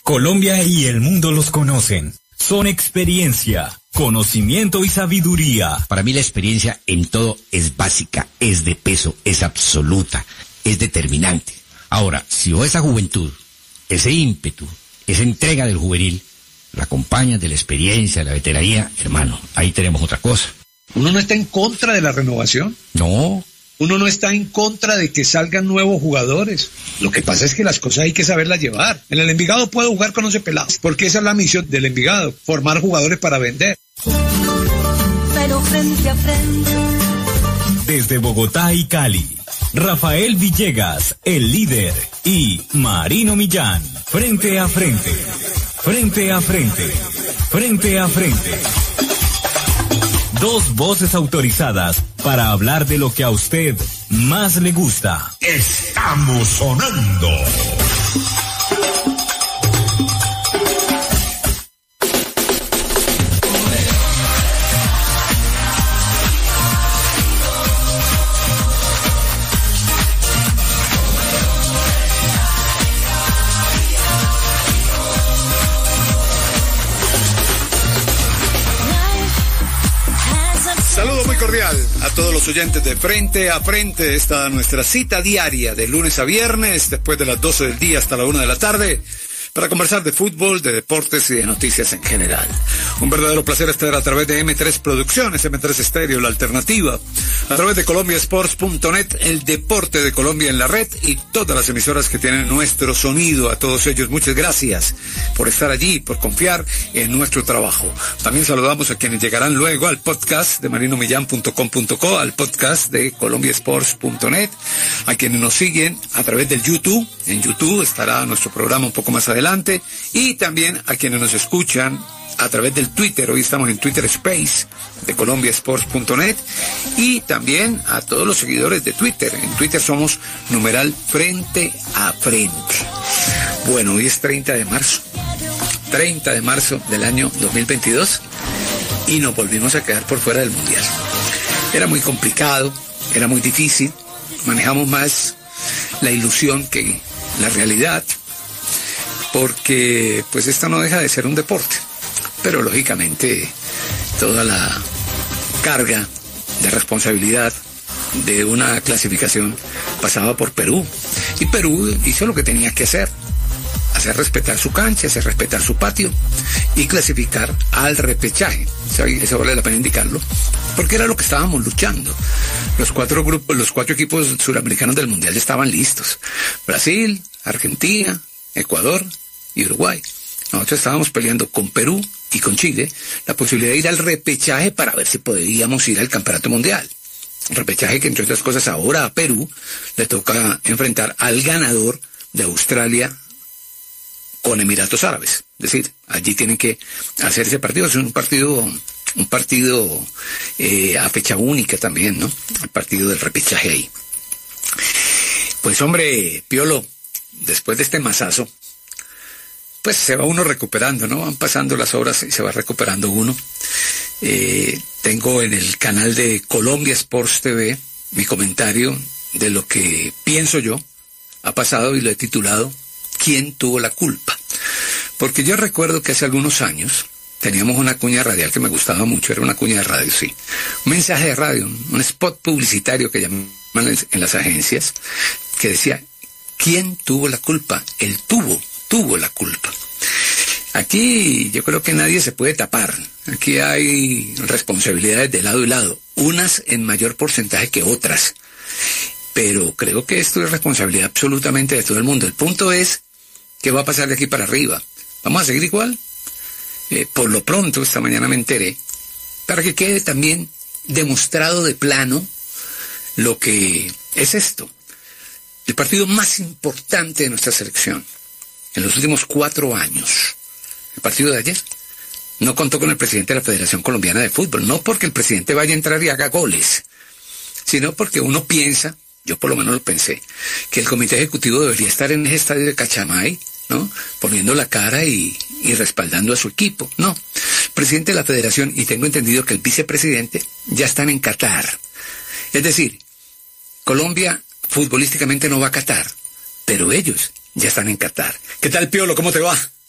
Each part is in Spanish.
Colombia y el mundo los conocen. Son experiencia, conocimiento y sabiduría. Para mí la experiencia en todo es básica, es de peso, es absoluta, es determinante. Ahora, si vos esa juventud, ese ímpetu, esa entrega del juvenil, la acompañas de la experiencia, de la veteranía, hermano, ahí tenemos otra cosa. ¿Uno no está en contra de la renovación? No. Uno no está en contra de que salgan nuevos jugadores. Lo que pasa es que las cosas hay que saberlas llevar. En el Envigado puedo jugar con 11 pelados, porque esa es la misión del Envigado, formar jugadores para vender. Pero frente a frente. Desde Bogotá y Cali, Rafael Villegas, el líder, y Marino Millán, frente a frente, frente a frente, frente a frente. Dos voces autorizadas para hablar de lo que a usted más le gusta. Estamos sonando. Saludo muy cordial a todos los oyentes de Frente a Frente. Esta nuestra cita diaria de lunes a viernes, después de las 12 del día hasta la 1 de la tarde, para conversar de fútbol, de deportes y de noticias en general. Un verdadero placer estar a través de M3 Producciones, M3 Estéreo, la alternativa, a través de colombiasports.net, el deporte de Colombia en la red y todas las emisoras que tienen nuestro sonido. A todos ellos, muchas gracias por estar allí, por confiar en nuestro trabajo. También saludamos a quienes llegarán luego al podcast de marinomillan.com.co, al podcast de colombiasports.net, a quienes nos siguen a través del YouTube. En YouTube estará nuestro programa un poco más adelante, y también a quienes nos escuchan a través del Twitter. Hoy estamos en Twitter Space de colombiasports.net, y también a todos los seguidores de Twitter. En Twitter somos numeral Frente a Frente. Bueno, hoy es 30 de marzo del año 2022 y nos volvimos a quedar por fuera del Mundial. Era muy complicado, era muy difícil, manejamos más la ilusión que la realidad, porque pues esto no deja de ser un deporte, pero lógicamente toda la carga de responsabilidad de una clasificación pasaba por Perú, y Perú hizo lo que tenía que hacer respetar su cancha, hacer respetar su patio y clasificar al repechaje. Eso vale la pena indicarlo, porque era lo que estábamos luchando. Los cuatro equipos suramericanos del Mundial estaban listos: Brasil, Argentina, Ecuador y Uruguay. Nosotros estábamos peleando con Perú y con Chile la posibilidad de ir al repechaje para ver si podíamos ir al campeonato mundial. Un repechaje que, entre otras cosas, ahora a Perú le toca enfrentar al ganador de Australia con Emiratos Árabes. Es decir, allí tienen que hacer ese partido. Es un partido a fecha única también, ¿no? El partido del repechaje ahí. Pues hombre, Piolo, después de este masazo, pues se va uno recuperando, ¿no? Van pasando las horas y se va recuperando uno. Tengo en el canal de Colombia Sports TV mi comentario de lo que pienso yo ha pasado, y lo he titulado ¿Quién tuvo la culpa? Porque yo recuerdo que hace algunos años teníamos una cuña radial que me gustaba mucho, era una cuña de radio, sí. Un mensaje de radio, un spot publicitario que llaman en las agencias, que decía, ¿quién tuvo la culpa? Él tuvo la culpa. Aquí yo creo que nadie se puede tapar. Aquí hay responsabilidades de lado y lado, unas en mayor porcentaje que otras. Pero creo que esto es responsabilidad absolutamente de todo el mundo. El punto es, ¿qué va a pasar de aquí para arriba? ¿Vamos a seguir igual? Por lo pronto, esta mañana me enteré, para que quede también demostrado de plano lo que es esto. El partido más importante de nuestra selección en los últimos 4 años, el partido de ayer, no contó con el presidente de la Federación Colombiana de Fútbol. No porque el presidente vaya a entrar y haga goles, sino porque uno piensa, yo por lo menos lo pensé, que el comité ejecutivo debería estar en ese estadio de Cachamay, ¿no? Poniendo la cara y respaldando a su equipo. No, el presidente de la Federación, y tengo entendido que el vicepresidente, ya están en Qatar. Es decir, Colombia futbolísticamente no va a Qatar, pero ellos ya están en Qatar. ¿Qué tal, Piolo? ¿Cómo te va?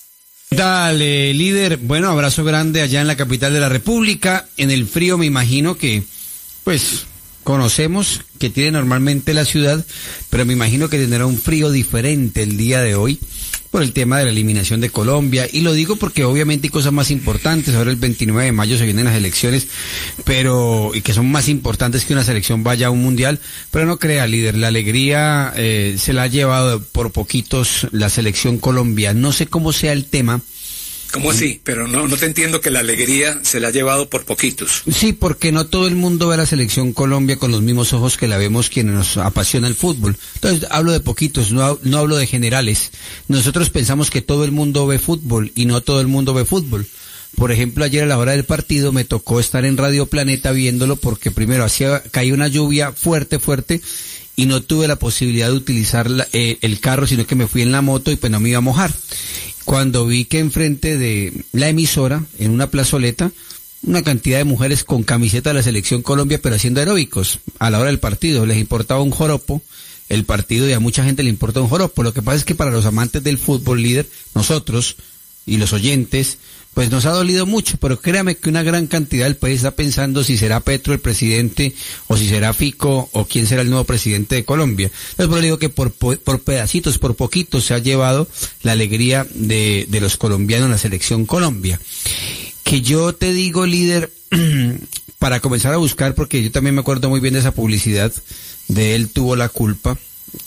Dale, líder. Bueno, abrazo grande allá en la capital de la República. En el frío me imagino que, pues, conocemos que tiene normalmente la ciudad, pero me imagino que tendrá un frío diferente el día de hoy por el tema de la eliminación de Colombia. Y lo digo porque obviamente hay cosas más importantes. Ahora el 29 de mayo se vienen las elecciones, y que son más importantes que una selección vaya a un mundial. Pero no crea, líder, la alegría se la ha llevado por poquitos la selección Colombia. No sé cómo sea el tema. ¿Cómo así? Pero no te entiendo que la alegría se la ha llevado por poquitos. Sí, porque no todo el mundo ve a la selección Colombia con los mismos ojos que la vemos quienes nos apasiona el fútbol. Entonces hablo de poquitos, no hablo de generales. Nosotros pensamos que todo el mundo ve fútbol y no todo el mundo ve fútbol. Por ejemplo, ayer a la hora del partido me tocó estar en Radio Planeta viéndolo porque primero caía una lluvia fuerte y no tuve la posibilidad de utilizar el carro, sino que me fui en la moto y pues no me iba a mojar. Cuando vi que enfrente de la emisora, en una plazoleta, una cantidad de mujeres con camiseta de la selección Colombia, pero haciendo aeróbicos a la hora del partido, les importaba un joropo el partido y a mucha gente le importa un joropo. Lo que pasa es que para los amantes del fútbol, líder, nosotros y los oyentes, pues nos ha dolido mucho, pero créame que una gran cantidad del país está pensando si será Petro el presidente o si será Fico o quién será el nuevo presidente de Colombia. Entonces, por eso digo que por pedacitos, por poquitos se ha llevado la alegría de los colombianos en la selección Colombia. Que yo te digo, líder, para comenzar a buscar, porque yo también me acuerdo muy bien de esa publicidad de Él tuvo la culpa,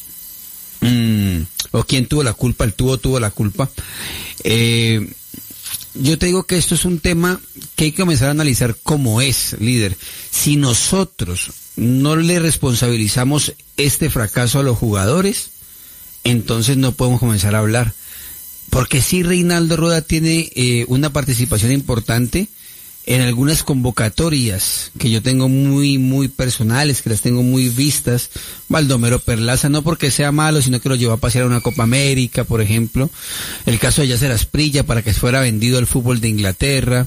o quién tuvo la culpa, el tuvo la culpa. Yo te digo que esto es un tema que hay que comenzar a analizar como es, líder. Si nosotros no le responsabilizamos este fracaso a los jugadores, entonces no podemos comenzar a hablar. Porque sí, Reinaldo Rueda tiene una participación importante en algunas convocatorias que yo tengo muy personales, que las tengo muy vistas. Baldomero Perlaza, no porque sea malo, sino que lo llevó a pasear a una Copa América, por ejemplo. El caso de Yasser Asprilla para que fuera vendido al fútbol de Inglaterra.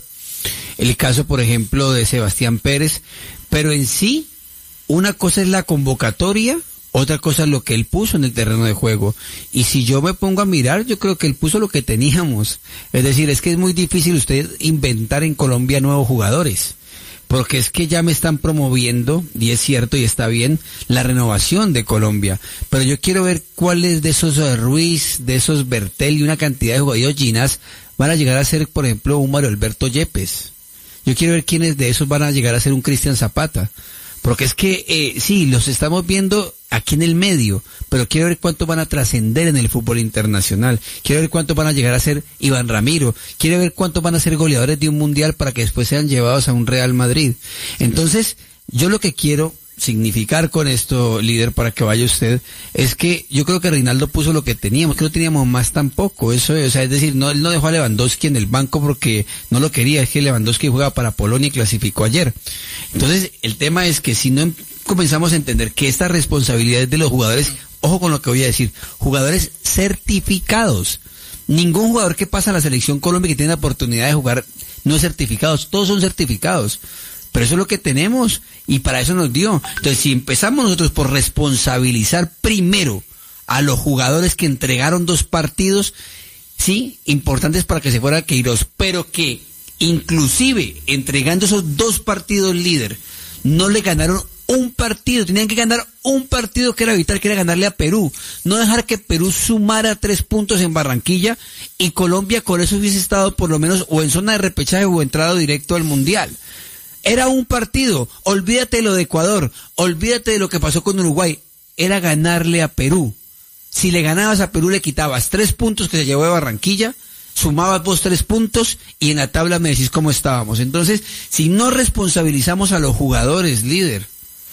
El caso, por ejemplo, de Sebastián Pérez. Pero en sí, una cosa es la convocatoria, otra cosa es lo que él puso en el terreno de juego. Y si yo me pongo a mirar, yo creo que él puso lo que teníamos. Es decir, es que es muy difícil usted inventar en Colombia nuevos jugadores. Porque es que ya me están promoviendo, y es cierto y está bien, la renovación de Colombia. Pero yo quiero ver cuáles de esos Ruiz, de esos Bertel y una cantidad de jugadores Ginás van a llegar a ser, por ejemplo, un Mario Alberto Yepes. Yo quiero ver quiénes de esos van a llegar a ser un Cristian Zapata. Porque es que, sí, los estamos viendo aquí en el medio, pero quiero ver cuántos van a trascender en el fútbol internacional. Quiero ver cuántos van a llegar a ser Iván Ramiro. Quiero ver cuántos van a ser goleadores de un mundial para que después sean llevados a un Real Madrid. Entonces, yo lo que quiero significar con esto, líder, para que vaya usted, es que yo creo que Reinaldo puso lo que teníamos, que no teníamos más tampoco. Eso, o sea, es decir, no, él no dejó a Lewandowski en el banco porque no lo quería, es que Lewandowski juega para Polonia y clasificó ayer. Entonces, el tema es que si no comenzamos a entender que esta responsabilidad es de los jugadores, ojo con lo que voy a decir, jugadores certificados. Ningún jugador que pasa a la selección Colombia que tiene la oportunidad de jugar no es certificados, todos son certificados. Pero eso es lo que tenemos y para eso nos dio. Entonces, si empezamos nosotros por responsabilizar primero a los jugadores que entregaron 2 partidos, sí, importantes para que se fuera Queiroz, pero que inclusive entregando esos 2 partidos, líder, no le ganaron un partido, tenían que ganar un partido que era vital, que era ganarle a Perú, no dejar que Perú sumara 3 puntos en Barranquilla y Colombia con eso hubiese estado por lo menos o en zona de repechaje o entrado directo al Mundial. Era un partido, olvídate de lo de Ecuador, olvídate de lo que pasó con Uruguay, era ganarle a Perú. Si le ganabas a Perú le quitabas 3 puntos que se llevó de Barranquilla, sumabas vos 3 puntos y en la tabla me decís cómo estábamos. Entonces, si no responsabilizamos a los jugadores, líder,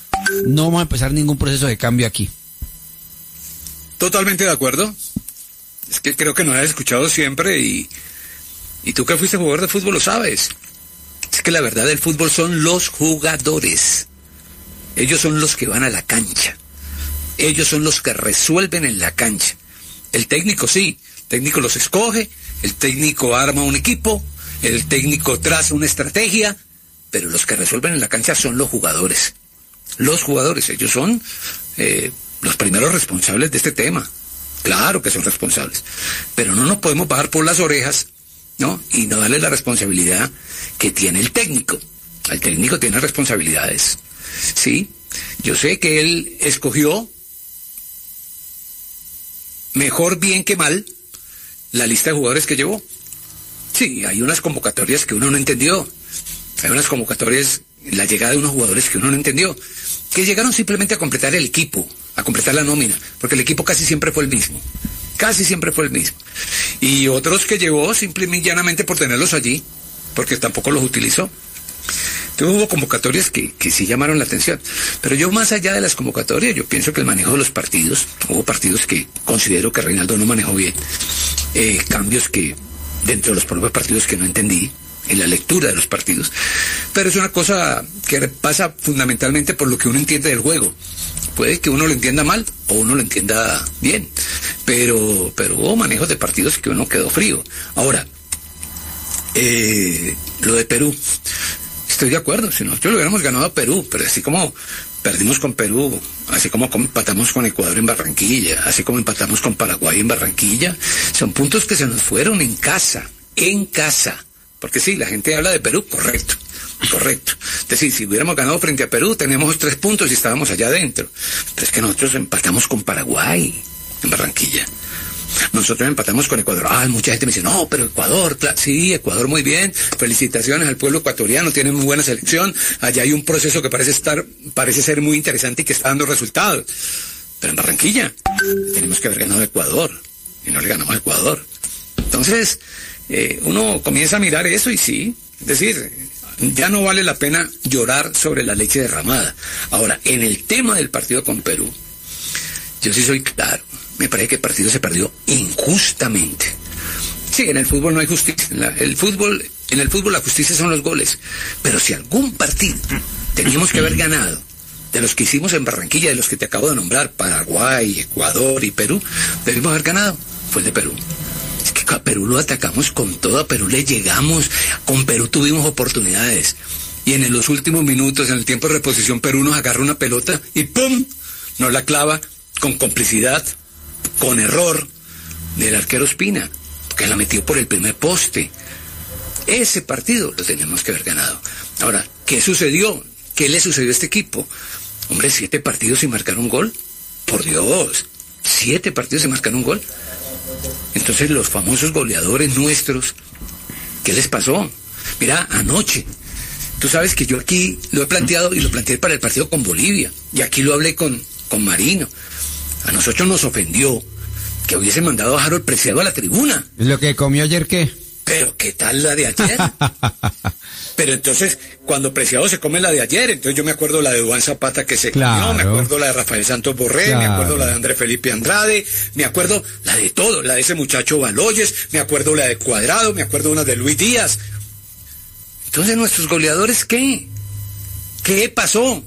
no vamos a empezar ningún proceso de cambio aquí. Totalmente de acuerdo. Es que creo que nos has escuchado siempre y tú que fuiste jugador de fútbol lo sabes. Es que la verdad del fútbol son los jugadores. Ellos son los que van a la cancha. Ellos son los que resuelven en la cancha. El técnico sí, el técnico los escoge, el técnico arma un equipo, el técnico traza una estrategia, pero los que resuelven en la cancha son los jugadores. Los jugadores, ellos son los primeros responsables de este tema. Claro que son responsables. Pero no nos podemos bajar por las orejas ¿no? Y no darle la responsabilidad que tiene el técnico. El técnico tiene responsabilidades, ¿sí? Yo sé que él escogió, mejor bien que mal, la lista de jugadores que llevó. Sí, hay unas convocatorias que uno no entendió. Hay unas convocatorias, la llegada de unos jugadores que uno no entendió, que llegaron simplemente a completar el equipo, a completar la nómina, porque el equipo casi siempre fue el mismo. Casi siempre fue el mismo. Y otros que llevó simplemente y llanamente por tenerlos allí, porque tampoco los utilizó. Entonces hubo convocatorias que sí llamaron la atención. Pero yo, más allá de las convocatorias, yo pienso que el manejo de los partidos, hubo partidos que considero que Reinaldo no manejó bien, cambios que dentro de los propios partidos que no entendí, en la lectura de los partidos. Pero es una cosa que pasa fundamentalmente por lo que uno entiende del juego. Puede que uno lo entienda mal o uno lo entienda bien, pero hubo manejos de partidos que uno quedó frío. Ahora, lo de Perú, estoy de acuerdo, si nosotros lo hubiéramos ganado a Perú, pero así como perdimos con Perú, así como empatamos con Ecuador en Barranquilla, así como empatamos con Paraguay en Barranquilla, son puntos que se nos fueron en casa, porque sí, la gente habla de Perú, correcto. Es decir, si hubiéramos ganado frente a Perú, teníamos 3 puntos y estábamos allá adentro. Pero es que nosotros empatamos con Paraguay en Barranquilla. Nosotros empatamos con Ecuador. Mucha gente me dice, no, pero Ecuador, sí, Ecuador muy bien. Felicitaciones al pueblo ecuatoriano, tiene muy buena selección. Allá hay un proceso que parece ser muy interesante y que está dando resultados. Pero en Barranquilla tenemos que haber ganado a Ecuador. Y no le ganamos a Ecuador. Entonces, uno comienza a mirar eso y sí, es decir, ya no vale la pena llorar sobre la leche derramada. Ahora, en el tema del partido con Perú, yo sí soy claro. Me parece que el partido se perdió injustamente. Sí, en el fútbol no hay justicia. En el fútbol la justicia son los goles. Pero si algún partido teníamos que haber ganado, de los que hicimos en Barranquilla, de los que te acabo de nombrar, Paraguay, Ecuador y Perú, debimos haber ganado, fue el de Perú. Es que a Perú lo atacamos con todo, a Perú le llegamos, con Perú tuvimos oportunidades. Y en los últimos minutos, en el tiempo de reposición, Perú nos agarra una pelota y ¡pum!, nos la clava con complicidad, con error del arquero Ospina, que la metió por el primer poste. Ese partido lo tenemos que haber ganado. Ahora, ¿qué sucedió? ¿Qué le sucedió a este equipo? Hombre, 7 partidos sin marcar un gol. Por Dios, 7 partidos sin marcar un gol. Entonces los famosos goleadores nuestros, ¿qué les pasó? Mira, anoche, tú sabes que yo aquí lo he planteado y lo planteé para el partido con Bolivia, y aquí lo hablé con Marino. A nosotros nos ofendió que hubiesen mandado a Harold Preciado a la tribuna. ¿Lo que comió ayer qué? Pero ¿qué tal la de ayer? Pero entonces, cuando Preciado se come la de ayer, entonces yo me acuerdo la de Duván Zapata que se comió, me acuerdo la de Rafael Santos Borré, me acuerdo la de Andrés Felipe Andrade, me acuerdo la de todo, la de ese muchacho Baloyes, me acuerdo la de Cuadrado, me acuerdo una de Luis Díaz. Entonces, ¿nuestros goleadores qué? ¿Qué pasó?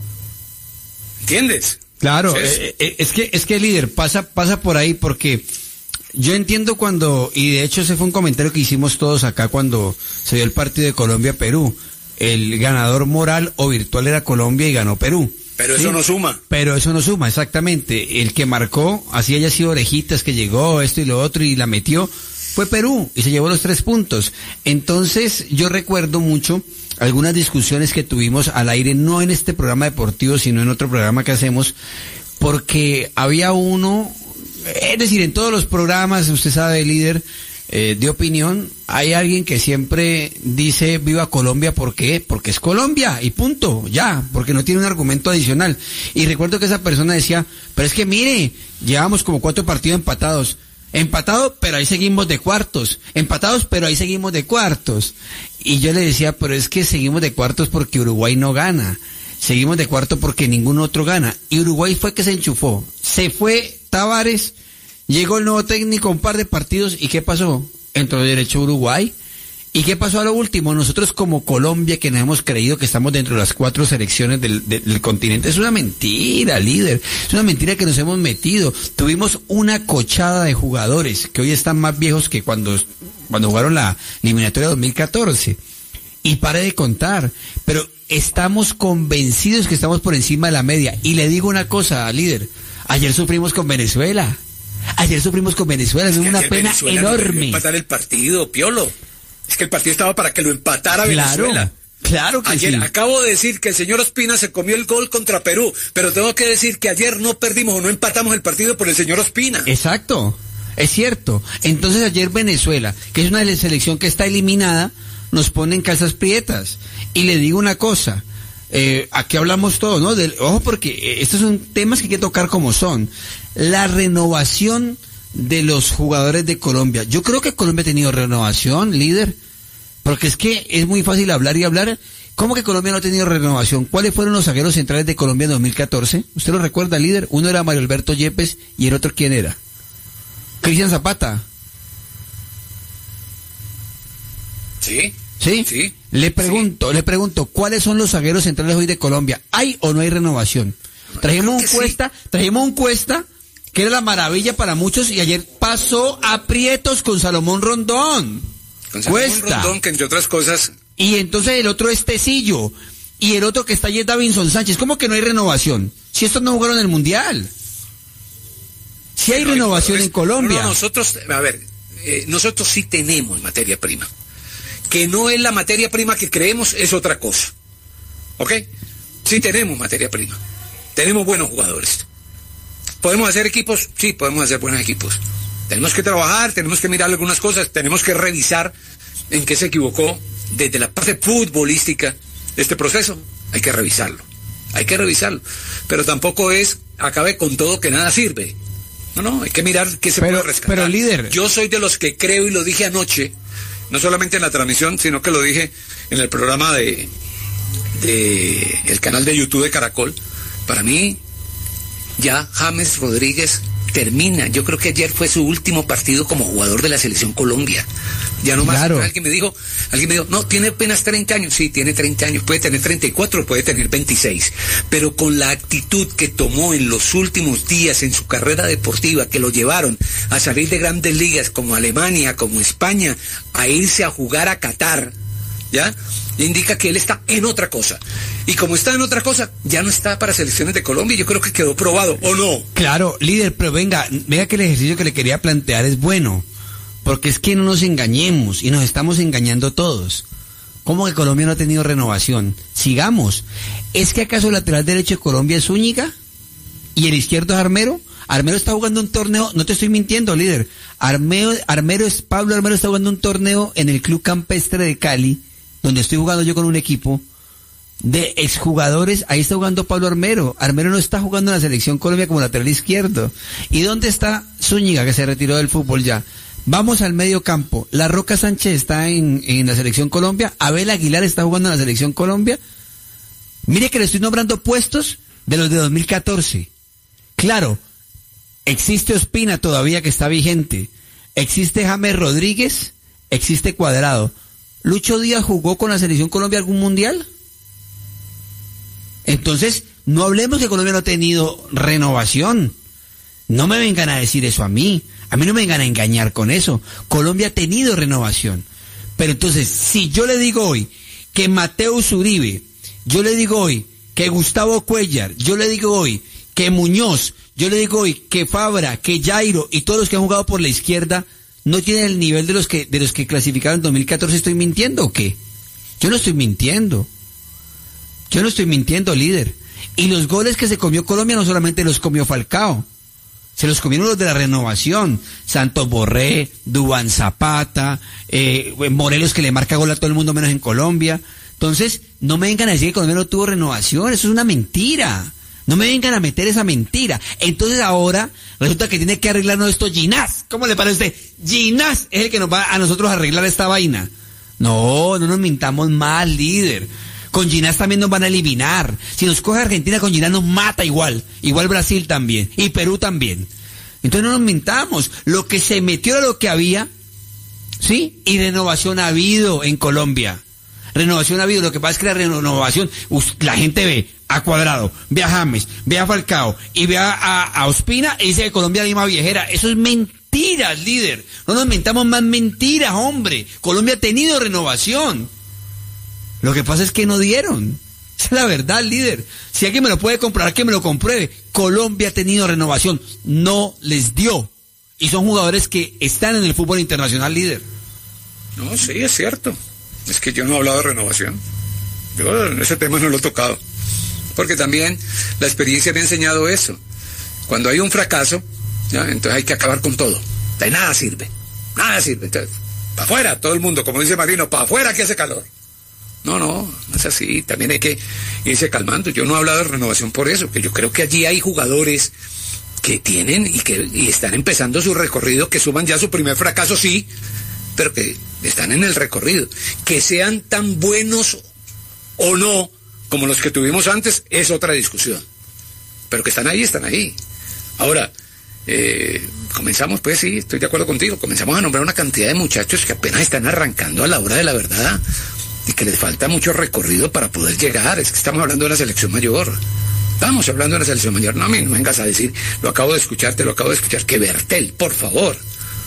¿Entiendes? Claro, es que líder, pasa por ahí, porque yo entiendo cuando, y de hecho ese fue un comentario que hicimos todos acá cuando se dio el partido de Colombia-Perú, el ganador moral o virtual era Colombia y ganó Perú. Pero eso no suma. Pero eso no suma, exactamente. El que marcó, así haya sido Orejitas, que llegó, esto y lo otro, y la metió, fue Perú, y se llevó los 3 puntos. Entonces, yo recuerdo mucho algunas discusiones que tuvimos al aire, no en este programa deportivo, sino en otro programa que hacemos, porque había uno, es decir, en todos los programas, usted sabe, líder, de opinión, hay alguien que siempre dice viva Colombia. ¿Por qué? Porque es Colombia y punto, ya, porque no tiene un argumento adicional. Y recuerdo que esa persona decía, pero es que mire, llevamos como 4 partidos empatados, pero ahí seguimos de cuartos, empatados, pero ahí seguimos de cuartos. Y yo le decía, pero es que seguimos de cuartos porque Uruguay no gana, seguimos de cuarto porque ningún otro gana. Y Uruguay fue que se enchufó, se fue Tavares, llegó el nuevo técnico, un par de partidos, ¿y qué pasó? Entró derecho Uruguay. ¿Y qué pasó a lo último? Nosotros como Colombia, que nos hemos creído que estamos dentro de las 4 selecciones del continente, es una mentira, líder, es una mentira que nos hemos metido. Tuvimos una cochada de jugadores que hoy están más viejos que cuando jugaron la eliminatoria 2014. Y pare de contar, pero estamos convencidos que estamos por encima de la media. Y le digo una cosa, líder, ayer sufrimos con Venezuela, es una pena Venezuela enorme. No empatar el partido, Piolo. Es que el partido estaba para que lo empatara Venezuela. Claro que ayer sí. Acabo de decir que el señor Ospina se comió el gol contra Perú, pero tengo que decir que ayer no perdimos o no empatamos el partido por el señor Ospina. Exacto, es cierto. Entonces ayer Venezuela, que es una selección que está eliminada, nos pone en calzas prietas. Y le digo una cosa, aquí hablamos todo, ¿no? Ojo, porque estos son temas que hay que tocar como son. La renovación de los jugadores de Colombia. Yo creo que Colombia ha tenido renovación, líder. Porque es que es muy fácil hablar y hablar. ¿Cómo que Colombia no ha tenido renovación? ¿Cuáles fueron los zagueros centrales de Colombia en 2014? ¿Usted lo recuerda, líder? Uno era Mario Alberto Yepes y el otro, ¿quién era? Cristian Zapata. ¿Sí? ¿Sí? Sí. Le pregunto, ¿cuáles son los zagueros centrales hoy de Colombia? ¿Hay o no hay renovación? Trajimos un Cuesta, que era la maravilla para muchos, y ayer pasó aprietos con Salomón Rondón. Cuesta. Rondón, que entre otras cosas. Y entonces el otro es Tecillo. Y el otro que está allí es Davinson Sánchez. ¿Cómo que no hay renovación? Si estos no jugaron el Mundial. Si hay renovación en Colombia. No, nosotros sí tenemos materia prima. Que no es la materia prima que creemos, es otra cosa. ¿Ok? Sí tenemos materia prima. Tenemos buenos jugadores. ¿Podemos hacer equipos? Sí, podemos hacer buenos equipos. Tenemos que trabajar, tenemos que mirar algunas cosas, tenemos que revisar en qué se equivocó desde la parte futbolística de este proceso. Hay que revisarlo. Pero tampoco es acabe con todo que nada sirve. No, hay que mirar qué se puede rescatar. Pero líder, yo soy de los que creo, y lo dije anoche, no solamente en la transmisión, sino que lo dije en el programa de el canal de YouTube de Caracol. Para mí, ya James Rodríguez termina. Yo creo que ayer fue su último partido como jugador de la Selección Colombia. Ya no más. Claro. Alguien me dijo, no, tiene apenas 30 años. Sí, tiene 30 años. Puede tener 34, puede tener 26. Pero con la actitud que tomó en los últimos días en su carrera deportiva, que lo llevaron a salir de grandes ligas como Alemania, como España, a irse a jugar a Qatar, ¿ya? Indica que él está en otra cosa. Y como está en otra cosa, ya no está para selecciones de Colombia. Yo creo que quedó probado, ¿o no? Claro, líder, pero venga que el ejercicio que le quería plantear es bueno. Porque es que no nos engañemos y nos estamos engañando todos. ¿Cómo que Colombia no ha tenido renovación? Sigamos. ¿Es que acaso el lateral derecho de Colombia es Zúñiga? ¿Y el izquierdo es Armero? Armero está jugando un torneo, no te estoy mintiendo, líder. Pablo Armero está jugando un torneo en el Club Campestre de Cali, donde estoy jugando yo con un equipo de exjugadores. Ahí está jugando Pablo Armero. Armero no está jugando en la Selección Colombia como lateral izquierdo. ¿Y dónde está Zúñiga, que se retiró del fútbol ya? Vamos al medio campo. La Roca Sánchez está en la Selección Colombia. Abel Aguilar está jugando en la Selección Colombia. Mire que le estoy nombrando puestos de los de 2014. Claro, existe Ospina todavía que está vigente. Existe James Rodríguez. Existe Cuadrado. ¿Lucho Díaz jugó con la Selección Colombia algún mundial? Entonces, no hablemos que Colombia no ha tenido renovación. No me vengan a decir eso a mí. A mí no me vengan a engañar con eso. Colombia ha tenido renovación. Pero entonces, si yo le digo hoy que Mateus Uribe, yo le digo hoy que Gustavo Cuéllar, yo le digo hoy que Muñoz, yo le digo hoy que Fabra, que Jairo y todos los que han jugado por la izquierda no tienen el nivel de los que clasificaron en 2014, ¿estoy mintiendo o qué? Yo no estoy mintiendo. Yo no estoy mintiendo, líder. Y los goles que se comió Colombia no solamente los comió Falcao. Se los comieron los de la renovación. Santos Borré, Duván Zapata, Morelos, que le marca gol a todo el mundo menos en Colombia. Entonces, no me vengan a decir que Colombia no tuvo renovación. Eso es una mentira. No me vengan a meter esa mentira. Entonces ahora resulta que tiene que arreglarnos esto Ginás. ¿Cómo le parece a usted? Ginás es el que nos va a nosotros a arreglar esta vaina. No nos mintamos más, líder. Con Ginás también nos van a eliminar. Si nos coge Argentina con Ginás nos mata igual. Igual Brasil también. Y Perú también. Entonces no nos mintamos. Lo que se metió era lo que había. ¿Sí? Y renovación ha habido en Colombia. Renovación ha habido. Lo que pasa es que la renovación, la gente ve a Cuadrado, ve a James, ve a Falcao y ve a Ospina y dice que Colombia es la misma viejera. Eso es mentiras, líder. No nos mentamos más mentiras, hombre. Colombia ha tenido renovación. Lo que pasa es que no dieron. Esa es la verdad, líder. Si alguien me lo puede comprobar, que me lo compruebe. Colombia ha tenido renovación. No les dio. Y son jugadores que están en el fútbol internacional, líder. No, sí, es cierto. Es que yo no he hablado de renovación. Yo ese tema no lo he tocado. Porque también la experiencia me ha enseñado eso. Cuando hay un fracaso, ¿ya? Entonces hay que acabar con todo. De nada sirve. Nada sirve. Entonces, para afuera, todo el mundo, como dice Marino, para afuera que hace calor. No es así. También hay que irse calmando. Yo no he hablado de renovación por eso, que yo creo que allí hay jugadores que tienen y están empezando su recorrido, que suman ya su primer fracaso, sí, pero que están en el recorrido. Que sean tan buenos o no como los que tuvimos antes es otra discusión. Pero que están ahí, están ahí. Ahora, comenzamos, pues sí, estoy de acuerdo contigo, comenzamos a nombrar una cantidad de muchachos que apenas están arrancando a la hora de la verdad y que les falta mucho recorrido para poder llegar. Es que estamos hablando de una selección mayor. Estamos hablando de una selección mayor. No me vengas a decir, lo acabo de escuchar, que Bertel, por favor.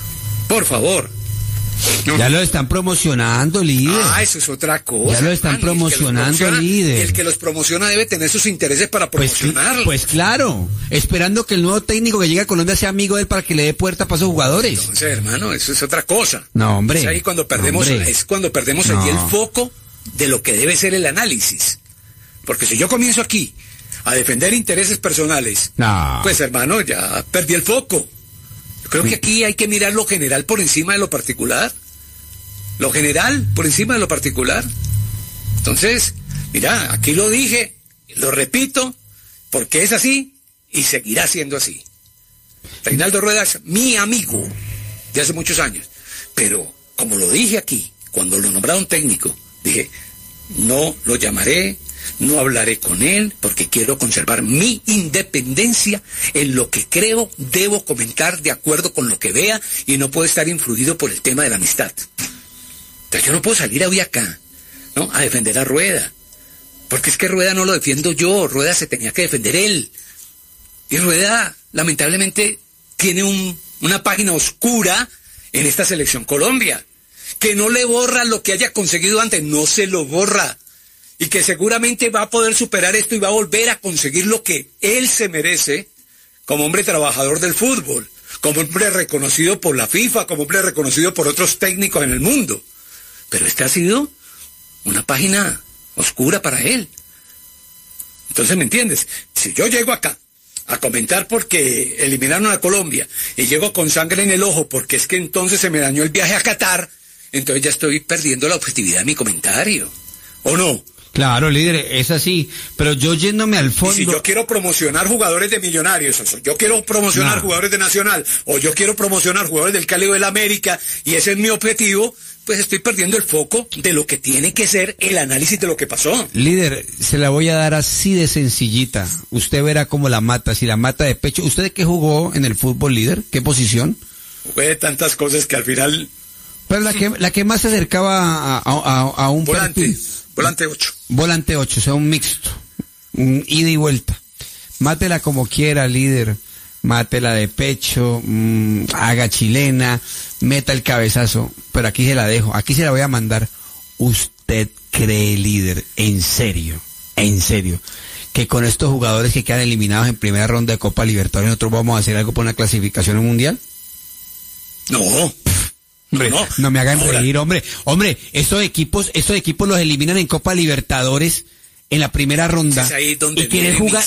No. Ya lo están promocionando, líder. Eso es otra cosa. Ya lo están promocionando, líder. El que los promociona debe tener sus intereses para promocionarlos. Pues claro, esperando que el nuevo técnico que llegue a Colombia sea amigo de él para que le dé puerta para esos jugadores. Entonces, hermano, eso es otra cosa. No, hombre. Es ahí cuando perdemos, allí el foco de lo que debe ser el análisis. Porque si yo comienzo aquí a defender intereses personales, pues hermano, ya perdí el foco. Creo que aquí hay que mirar lo general por encima de lo particular. Lo general por encima de lo particular. Entonces, mira, aquí lo dije, lo repito, porque es así y seguirá siendo así. Reinaldo Rueda es mi amigo de hace muchos años. Pero, como lo dije aquí, cuando lo nombraron técnico, dije, no lo llamaré, no hablaré con él porque quiero conservar mi independencia en lo que creo, debo comentar de acuerdo con lo que vea y no puedo estar influido por el tema de la amistad. Entonces yo no puedo salir hoy acá, ¿no?, a defender a Rueda, porque es que Rueda no lo defiendo yo, Rueda se tenía que defender él. Y Rueda, lamentablemente, tiene una página oscura en esta selección Colombia, que no le borra lo que haya conseguido antes, no se lo borra. Y que seguramente va a poder superar esto y va a volver a conseguir lo que él se merece como hombre trabajador del fútbol, como hombre reconocido por la FIFA, como hombre reconocido por otros técnicos en el mundo. Pero esta ha sido una página oscura para él. Entonces, ¿me entiendes? Si yo llego acá a comentar porque eliminaron a Colombia y llego con sangre en el ojo porque es que entonces se me dañó el viaje a Qatar, entonces ya estoy perdiendo la objetividad de mi comentario. ¿O no? Claro, líder, es así, pero yo yéndome al fondo... Y si yo quiero promocionar jugadores de Millonarios, yo quiero promocionar jugadores de Nacional, o yo quiero promocionar jugadores del Cali o del América, y ese es mi objetivo, pues estoy perdiendo el foco de lo que tiene que ser el análisis de lo que pasó. Líder, se la voy a dar así de sencillita. Usted verá cómo la mata, si la mata de pecho. ¿Usted de qué jugó en el fútbol, líder? ¿Qué posición? Jugué de tantas cosas que al final... Pero la que más se acercaba a un volante. perfil. Volante 8. Volante 8, o sea, un mixto. Un ida y vuelta. Mátela como quiera, líder. Mátela de pecho, haga chilena, meta el cabezazo. Pero aquí se la dejo, aquí se la voy a mandar. ¿Usted cree, líder, en serio, que con estos jugadores que quedan eliminados en primera ronda de Copa Libertadores nosotros vamos a hacer algo por una clasificación en mundial? No. Hombre, no me hagan reír, hombre, esos equipos los eliminan en Copa Libertadores en la primera ronda. Es ahí donde y quieren jugar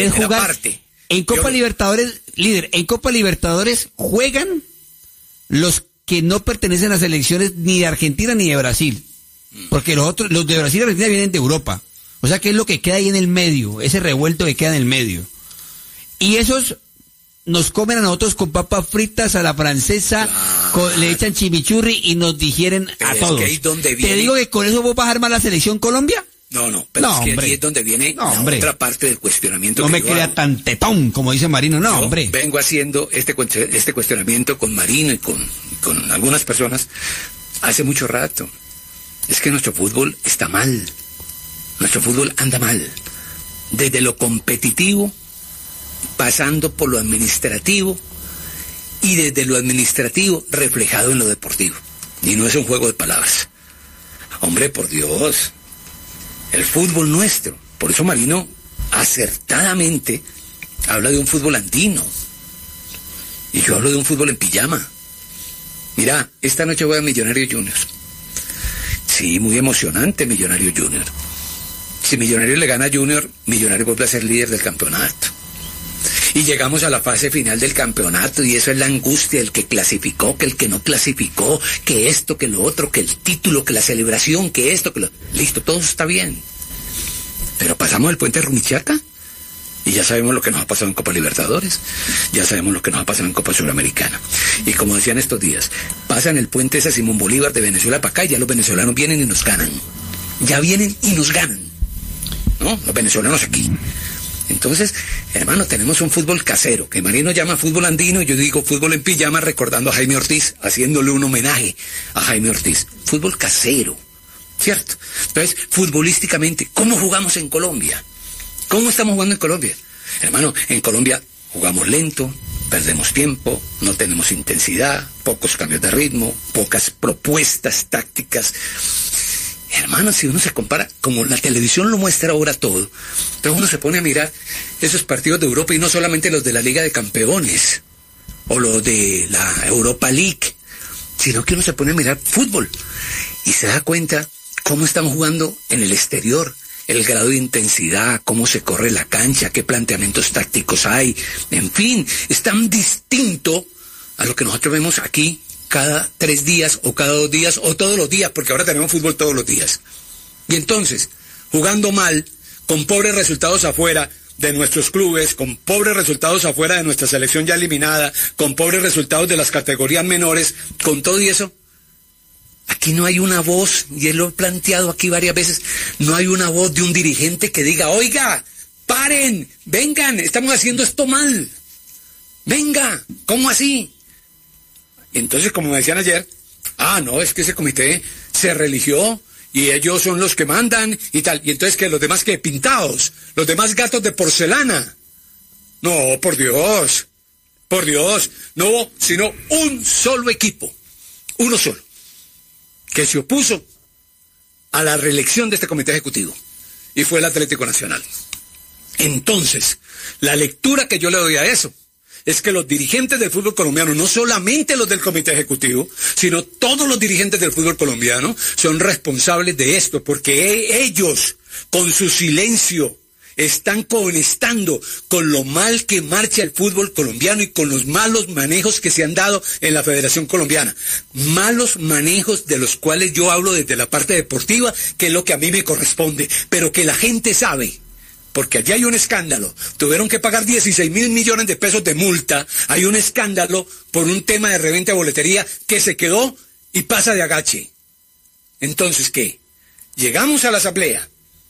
en Copa Libertadores, líder, en Copa Libertadores juegan los que no pertenecen a selecciones ni de Argentina ni de Brasil. Porque los de Brasil y Argentina vienen de Europa. O sea que es lo que queda ahí en el medio, ese revuelto que queda en el medio. Y esos nos comen a nosotros con papas fritas a la francesa, le echan chimichurri y nos digieren a todos. ¿Te digo que con eso vos vas a armar la selección Colombia? No, pero es que aquí es donde viene la otra parte del cuestionamiento. No me crea tan tetón, como dice Marino, hombre. Vengo haciendo este cuestionamiento con Marino y con algunas personas hace mucho rato. Es que nuestro fútbol está mal. Nuestro fútbol anda mal. Desde lo competitivo, pasando por lo administrativo, y desde lo administrativo reflejado en lo deportivo. Y no es un juego de palabras. Hombre, por Dios, el fútbol nuestro. Por eso Marino acertadamente habla de un fútbol andino. Y yo hablo de un fútbol en pijama. Mira, esta noche voy a Millonarios Juniors. Sí, muy emocionante Millonario Junior. Si Millonario le gana a Junior, Millonario vuelve a ser líder del campeonato. Y llegamos a la fase final del campeonato y eso es la angustia, el que clasificó, que el que no clasificó, que esto, que lo otro, que el título, que la celebración, que esto, que lo... Listo, todo está bien. Pero pasamos el puente de Rumichaca y ya sabemos lo que nos ha pasado en Copa Libertadores, ya sabemos lo que nos ha pasado en Copa Suramericana. Y como decían estos días, pasan el puente ese Simón Bolívar de Venezuela para acá y ya los venezolanos vienen y nos ganan. Ya vienen y nos ganan, ¿no? Los venezolanos aquí. Entonces, hermano, tenemos un fútbol casero, que Marino llama fútbol andino, y yo digo fútbol en pijama, recordando a Jaime Ortiz, haciéndole un homenaje a Jaime Ortiz. Fútbol casero, ¿cierto? Entonces, futbolísticamente, ¿cómo jugamos en Colombia? ¿Cómo estamos jugando en Colombia? Hermano, en Colombia jugamos lento, perdemos tiempo, no tenemos intensidad, pocos cambios de ritmo, pocas propuestas tácticas. Hermano, si uno se compara, como la televisión lo muestra ahora todo, entonces uno se pone a mirar esos partidos de Europa y no solamente los de la Liga de Campeones o los de la Europa League, sino que uno se pone a mirar fútbol y se da cuenta cómo estamos jugando en el exterior, el grado de intensidad, cómo se corre la cancha, qué planteamientos tácticos hay, en fin, es tan distinto a lo que nosotros vemos aquí cada 3 días o cada 2 días o todos los días, porque ahora tenemos fútbol todos los días. Y entonces, jugando mal, con pobres resultados afuera de nuestros clubes, con pobres resultados afuera de nuestra selección ya eliminada, con pobres resultados de las categorías menores, con todo y eso, aquí no hay una voz, y él lo he planteado aquí varias veces, no hay una voz de un dirigente que diga, oiga, paren, vengan, estamos haciendo esto mal, venga, ¿cómo así? Entonces, como me decían ayer, no, es que ese comité se religió y ellos son los que mandan y tal. Y entonces, ¿que los demás qué? Pintados, los demás gatos de porcelana. No, por Dios, no hubo sino un solo equipo, uno solo, que se opuso a la reelección de este comité ejecutivo, y fue el Atlético Nacional. Entonces, la lectura que yo le doy a eso es que los dirigentes del fútbol colombiano, no solamente los del comité ejecutivo, sino todos los dirigentes del fútbol colombiano son responsables de esto, porque ellos, con su silencio, están conectando con lo mal que marcha el fútbol colombiano y con los malos manejos que se han dado en la Federación Colombiana. Malos manejos de los cuales yo hablo desde la parte deportiva, que es lo que a mí me corresponde, pero que la gente sabe. Porque allí hay un escándalo, tuvieron que pagar 16.000 millones de pesos de multa, hay un escándalo por un tema de reventa de boletería que se quedó y pasa de agache. Entonces, ¿qué? Llegamos a la asamblea,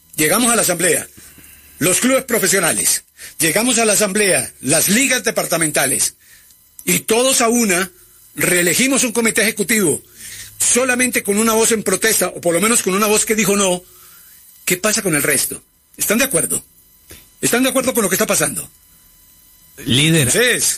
los clubes profesionales, llegamos a la asamblea, las ligas departamentales, y todos a una reelegimos un comité ejecutivo, solamente con una voz en protesta, o por lo menos con una voz que dijo no. ¿Qué pasa con el resto? ¿Están de acuerdo? ¿Están de acuerdo con lo que está pasando? Líder, Entonces,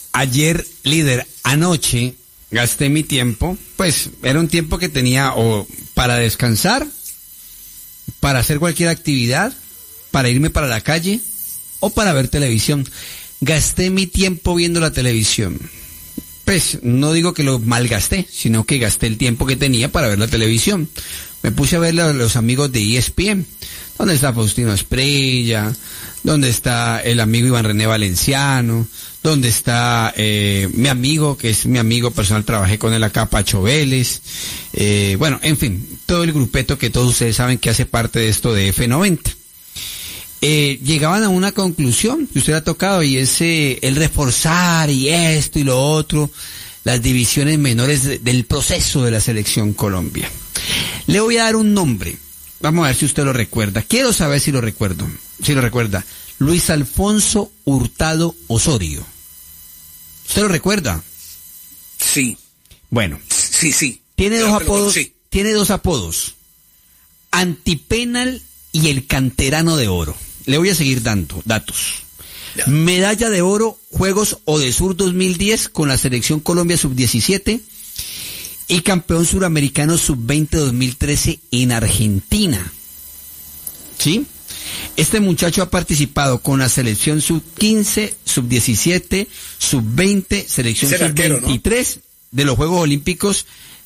anoche gasté mi tiempo, pues era un tiempo que tenía o para descansar, para hacer cualquier actividad, para irme para la calle o para ver televisión. Gasté mi tiempo viendo la televisión. Pues no digo que lo malgasté, sino que gasté el tiempo que tenía para ver la televisión. Me puse a ver a los amigos de ESPN, donde está Faustino Asprilla, donde está el amigo Iván René Valenciano, donde está mi amigo, que es mi amigo personal, trabajé con él acá, Pacho Vélez, bueno, en fin, todo el grupeto que todos ustedes saben que hace parte de esto de F90. Llegaban a una conclusión que usted ha tocado, y es el reforzar y esto y lo otro, las divisiones menores del proceso de la selección Colombia. Le voy a dar un nombre, vamos a ver si usted lo recuerda, quiero saber si lo recuerda. Luis Alfonso Hurtado Osorio. ¿Usted lo recuerda? sí. Bueno, Sí. tiene Pero, dos apodos, sí. tiene 2 apodos, Antipenal y el Canterano de Oro. Le voy a seguir dando datos. Ya. Medalla de oro, Juegos Odesur 2010 con la selección Colombia sub-17 y campeón suramericano sub-20 2013 en Argentina. ¿Sí? Este muchacho ha participado con la selección sub-15, sub-17, sub-20, selección Es el arquero, sub-23 de los Juegos Olímpicos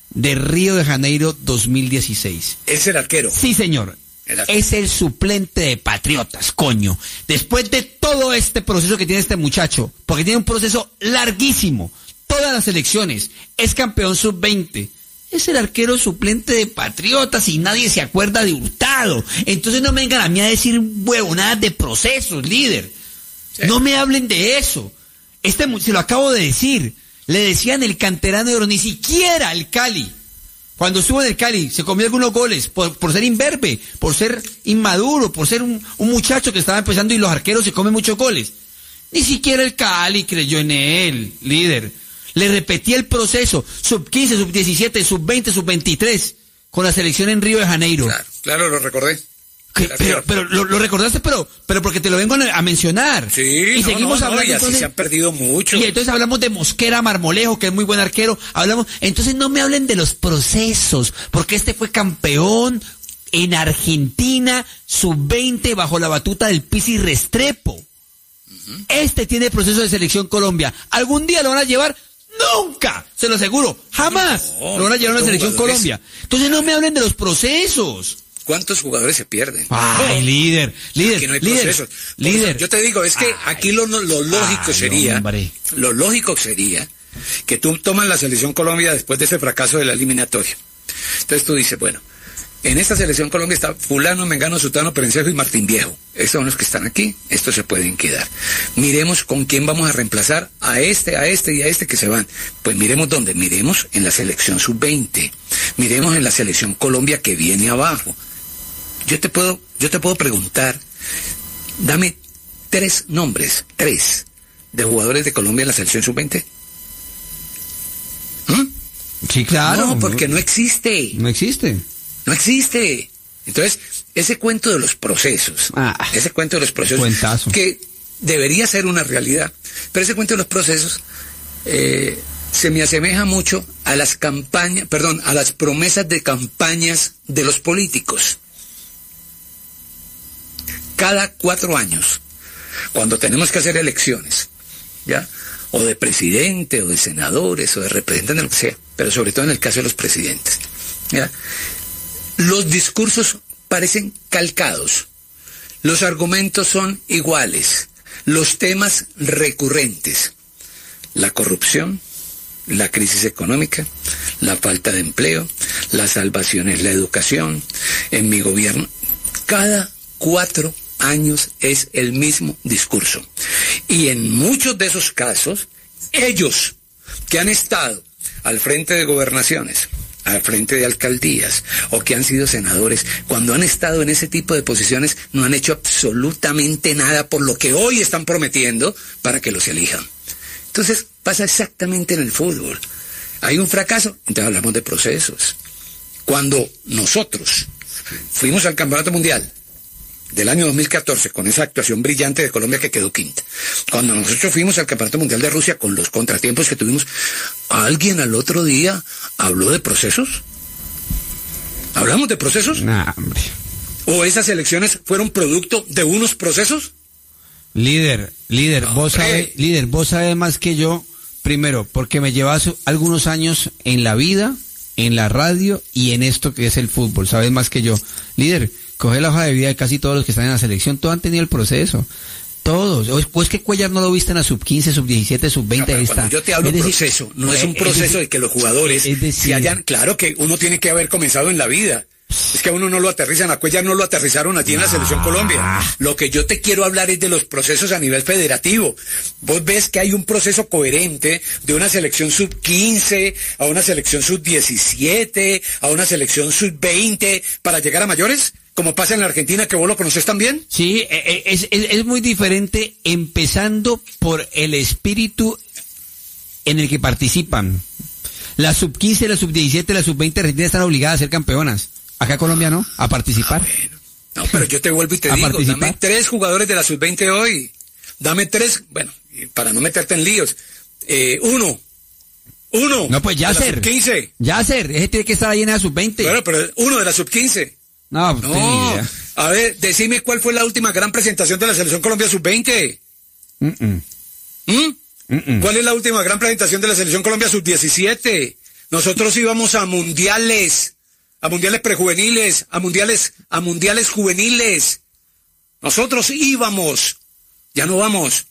de Río de Janeiro 2016. Es el arquero. Sí, señor. Es el suplente de Patriotas, coño. Después de todo este proceso que tiene este muchacho, porque tiene un proceso larguísimo, todas las elecciones, es campeón sub-20. Es el arquero suplente de Patriotas y nadie se acuerda de Hurtado. Entonces no me vengan a mí a decir huevonadas de procesos, líder. Sí. No me hablen de eso. Se lo acabo de decir. Le decían el canterano de oro, ni siquiera el Cali. Cuando estuvo en el Cali, se comió algunos goles por ser imberbe, por ser inmaduro, por ser un muchacho que estaba empezando y los arqueros se comen muchos goles. Ni siquiera el Cali creyó en él, líder. Le repetí el proceso, sub-15, sub-17, sub-20, sub-23, con la selección en Río de Janeiro. Claro, lo recordé. Pero lo recordaste, pero porque te lo vengo a mencionar. Sí, y seguimos hablando. Y así entonces, se han perdido mucho. Y entonces hablamos de Mosquera Marmolejo, que es muy buen arquero. Entonces no me hablen de los procesos, porque este fue campeón en Argentina, sub-20, bajo la batuta del Pizzi Restrepo. Este tiene proceso de selección Colombia. ¿Algún día lo van a llevar? Nunca, se lo aseguro, jamás lo van a llevar a la selección Colombia. Entonces no me hablen de los procesos. ¿Cuántos jugadores se pierden? Ay, líder. Aquí no hay procesos. Líder. Yo te digo, es que aquí lo lógico sería que tú tomas la selección Colombia después de ese fracaso de la eliminatoria. Entonces tú dices, bueno, en esta selección Colombia está fulano, mengano, sutano, perencejo y Martín Viejo. Estos son los que están aquí, estos se pueden quedar. Miremos con quién vamos a reemplazar a este y a este que se van. Pues miremos dónde, miremos en la selección sub-20, miremos en la selección Colombia que viene abajo. Yo te puedo preguntar, dame 3 nombres, 3 de jugadores de Colombia en la selección sub-20. Sí, claro. No, porque no existe. No existe. No existe. Entonces, ese cuento de los procesos, cuentazo. Que debería ser una realidad, pero ese cuento de los procesos se me asemeja mucho a las promesas de campañas de los políticos. Cada 4 años, cuando tenemos que hacer elecciones, ¿ya? O de presidente, o de senadores, o de representantes, lo que sea, pero sobre todo en el caso de los presidentes, ¿ya? Los discursos parecen calcados, los argumentos son iguales, los temas recurrentes, la corrupción, la crisis económica, la falta de empleo, la salvación es la educación, en mi gobierno, cada 4 años es el mismo discurso. Y en muchos de esos casos, ellos que han estado al frente de gobernaciones, al frente de alcaldías, o que han sido senadores, cuando han estado en ese tipo de posiciones, no han hecho absolutamente nada por lo que hoy están prometiendo para que los elijan. Entonces, pasa exactamente en el fútbol. Hay un fracaso, entonces hablamos de procesos. Cuando nosotros fuimos al Campeonato Mundial del año 2014, con esa actuación brillante de Colombia que quedó quinta, cuando nosotros fuimos al Campeonato Mundial de Rusia con los contratiempos que tuvimos, ¿alguien al otro día habló de procesos? ¿Hablamos de procesos? Nah, hombre. ¿O esas elecciones fueron producto de unos procesos? Líder, no, vos sabés más que yo, primero, porque me llevas algunos años en la vida, en la radio y en esto que es el fútbol, sabes más que yo. Líder, coge la hoja de vida de casi todos los que están en la selección, todos han tenido el proceso. Todos. O es que Cuellar no lo viste en la sub-15, sub-17, sub-20. No, cuando yo te hablo de proceso, no es un proceso de que los jugadores se hayan... Claro que uno tiene que haber comenzado en la vida. Es que a uno no lo aterrizan, a Cuellar no lo aterrizaron allí en la Selección Colombia. Lo que yo te quiero hablar es de los procesos a nivel federativo. Vos ves que hay un proceso coherente de una selección sub-15, a una selección sub-17, a una selección sub-20, para llegar a mayores, como pasa en la Argentina, que vos lo conoces también. Sí, es muy diferente, empezando por el espíritu en el que participan. La sub-15, la sub-17, la sub-20 Argentina están obligadas a ser campeonas. Acá Colombia no, a participar. Bueno. No, pero yo te vuelvo y te digo, dame 3 jugadores de la sub-20 hoy. Dame 3, bueno, para no meterte en líos. Uno. No, pues Yasser. Sub-15. Yasser, ese tiene que estar ahí en la sub-20. Bueno, pero uno de la sub-15. No. A ver, decime cuál fue la última gran presentación de la Selección Colombia sub-20. ¿Cuál es la última gran presentación de la Selección Colombia sub-17? Nosotros íbamos a mundiales prejuveniles, a mundiales juveniles. Nosotros íbamos, ya no vamos.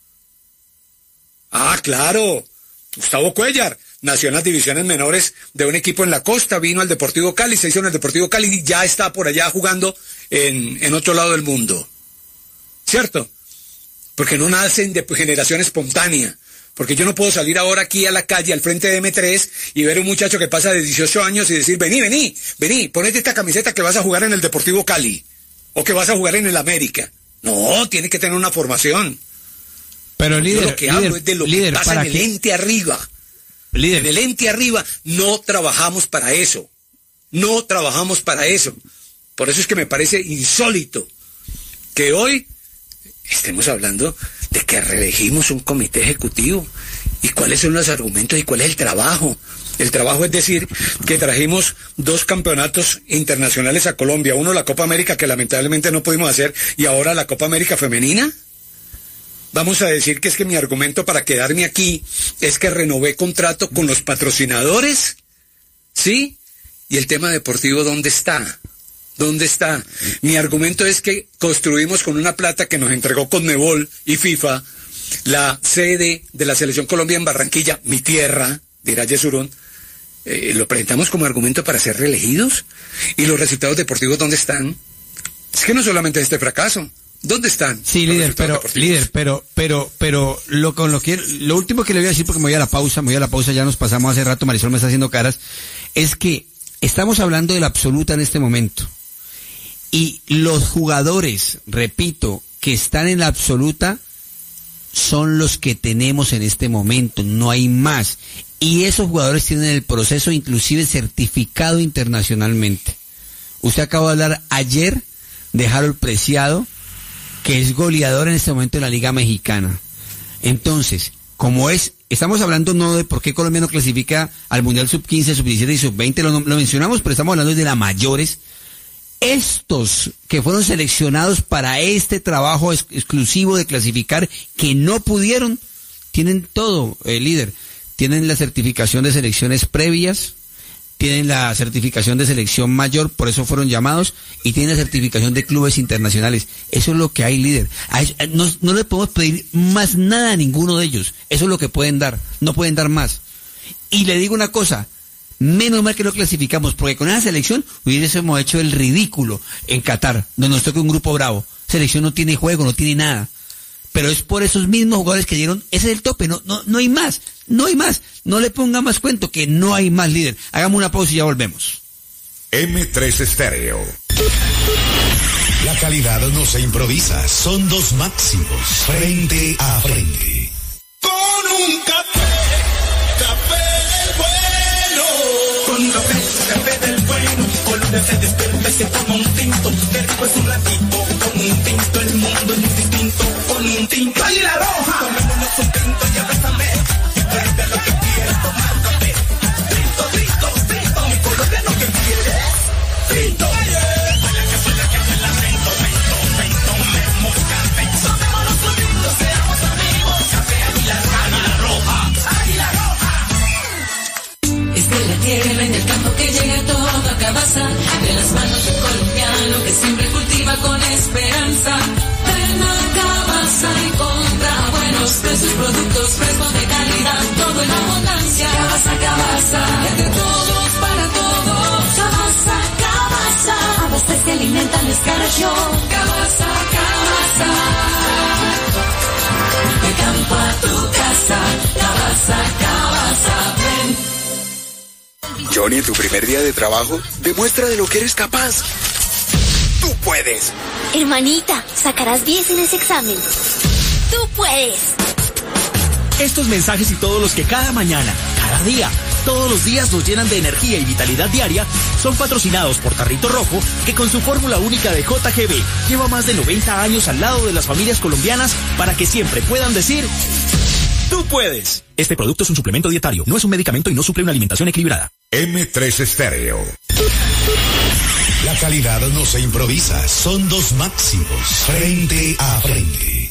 Ah, claro, Gustavo Cuéllar nació en las divisiones menores de un equipo en la costa, vino al Deportivo Cali, se hizo en el Deportivo Cali y ya está por allá jugando en otro lado del mundo. ¿Cierto? Porque no nacen de generación espontánea. Porque yo no puedo salir ahora aquí a la calle, al frente de M3, y ver un muchacho que pasa de 18 años y decir, vení, ponete esta camiseta que vas a jugar en el Deportivo Cali, o que vas a jugar en el América. No, tiene que tener una formación. Pero líder, yo lo que hablo es de lo que pasa en el ente arriba. Líder. En el ente arriba no trabajamos para eso. No trabajamos para eso. Por eso es que me parece insólito que hoy estemos hablando de que reelegimos un comité ejecutivo. ¿Y cuáles son los argumentos y cuál es el trabajo? El trabajo es decir que trajimos 2 campeonatos internacionales a Colombia. Uno, la Copa América, que lamentablemente no pudimos hacer, y ahora la Copa América Femenina. Vamos a decir que es que mi argumento para quedarme aquí es que renové contrato con los patrocinadores, ¿sí? Y el tema deportivo, ¿dónde está? ¿Dónde está? Mi argumento es que construimos con una plata que nos entregó Conmebol y FIFA la sede de la Selección Colombia en Barranquilla, mi tierra, dirá Yesurún. Lo presentamos como argumento para ser reelegidos. ¿Y los resultados deportivos dónde están? Es que no solamente este fracaso. ¿Dónde están? Sí, líder, pero lo último que le voy a decir, porque me voy a la pausa, ya nos pasamos hace rato, Marisol me está haciendo caras, es que estamos hablando de la absoluta en este momento. Y los jugadores, repito, que están en la absoluta son los que tenemos en este momento, no hay más. Y esos jugadores tienen el proceso inclusive certificado internacionalmente. Usted acaba de hablar ayer de Harold Preciado, que es goleador en este momento en la Liga Mexicana. Entonces, estamos hablando no de por qué Colombia no clasifica al Mundial Sub-15, Sub-17 y Sub-20, lo mencionamos, pero estamos hablando de las mayores. Estos que fueron seleccionados para este trabajo exclusivo de clasificar, que no pudieron, tienen todo, líder. Tienen la certificación de selecciones previas, tienen la certificación de selección mayor, por eso fueron llamados, y tienen la certificación de clubes internacionales. Eso es lo que hay, líder. No le podemos pedir más nada a ninguno de ellos. Eso es lo que pueden dar, no pueden dar más. Y le digo una cosa, menos mal que no clasificamos, porque con esa selección hubiésemos hecho el ridículo en Qatar, donde nos toca un grupo bravo. Selección no tiene juego, no tiene nada. Pero es por esos mismos jugadores que dieron, ese es el tope, no hay más, no le ponga más cuento, que no hay más, líder. Hagamos una pausa y ya volvemos. M3 Estéreo. La calidad no se improvisa, son 2 máximos, frente a frente. Con un café bueno. Con un café del bueno. Colombia se despierta y se toma un tinto. Que rico es un ratito, con un tinto el mundo es muy distinto. Con un tinto. ¡Águila Roja! Tomémonos un tinto y abrázame. Colombia lo que quieres, tomar café. Tinto, mi colombiano que quieres. Tinto. Suena que me lamento. Tomemos café. Tomémonos un tinto, seamos amigos. Café Águila Roja. Águila Roja. Es de la tierra y del campo que llega todo a Cabaza, de las manos del colombiano que siempre cultiva con esperanza. Ven a Cabaza y compra a buenos precios, productos frescos de calidad, todo en abundancia. Cabaza, de todos para todos. Cabaza, abastece, alimenta, descarga. Cabaza, de campo a tu casa. Cabaza, ven. Johnny, en tu primer día de trabajo, demuestra de lo que eres capaz. ¡Tú puedes! Hermanita, sacarás 10 en ese examen. ¡Tú puedes! Estos mensajes y todos los que cada mañana, cada día, todos los días nos llenan de energía y vitalidad diaria, son patrocinados por Tarrito Rojo, que con su fórmula única de JGB lleva más de 90 años al lado de las familias colombianas para que siempre puedan decir: ¡tú puedes! Este producto es un suplemento dietario, no es un medicamento y no suple una alimentación equilibrada. M3 Estéreo. La calidad no se improvisa, son 2 máximos, frente a frente.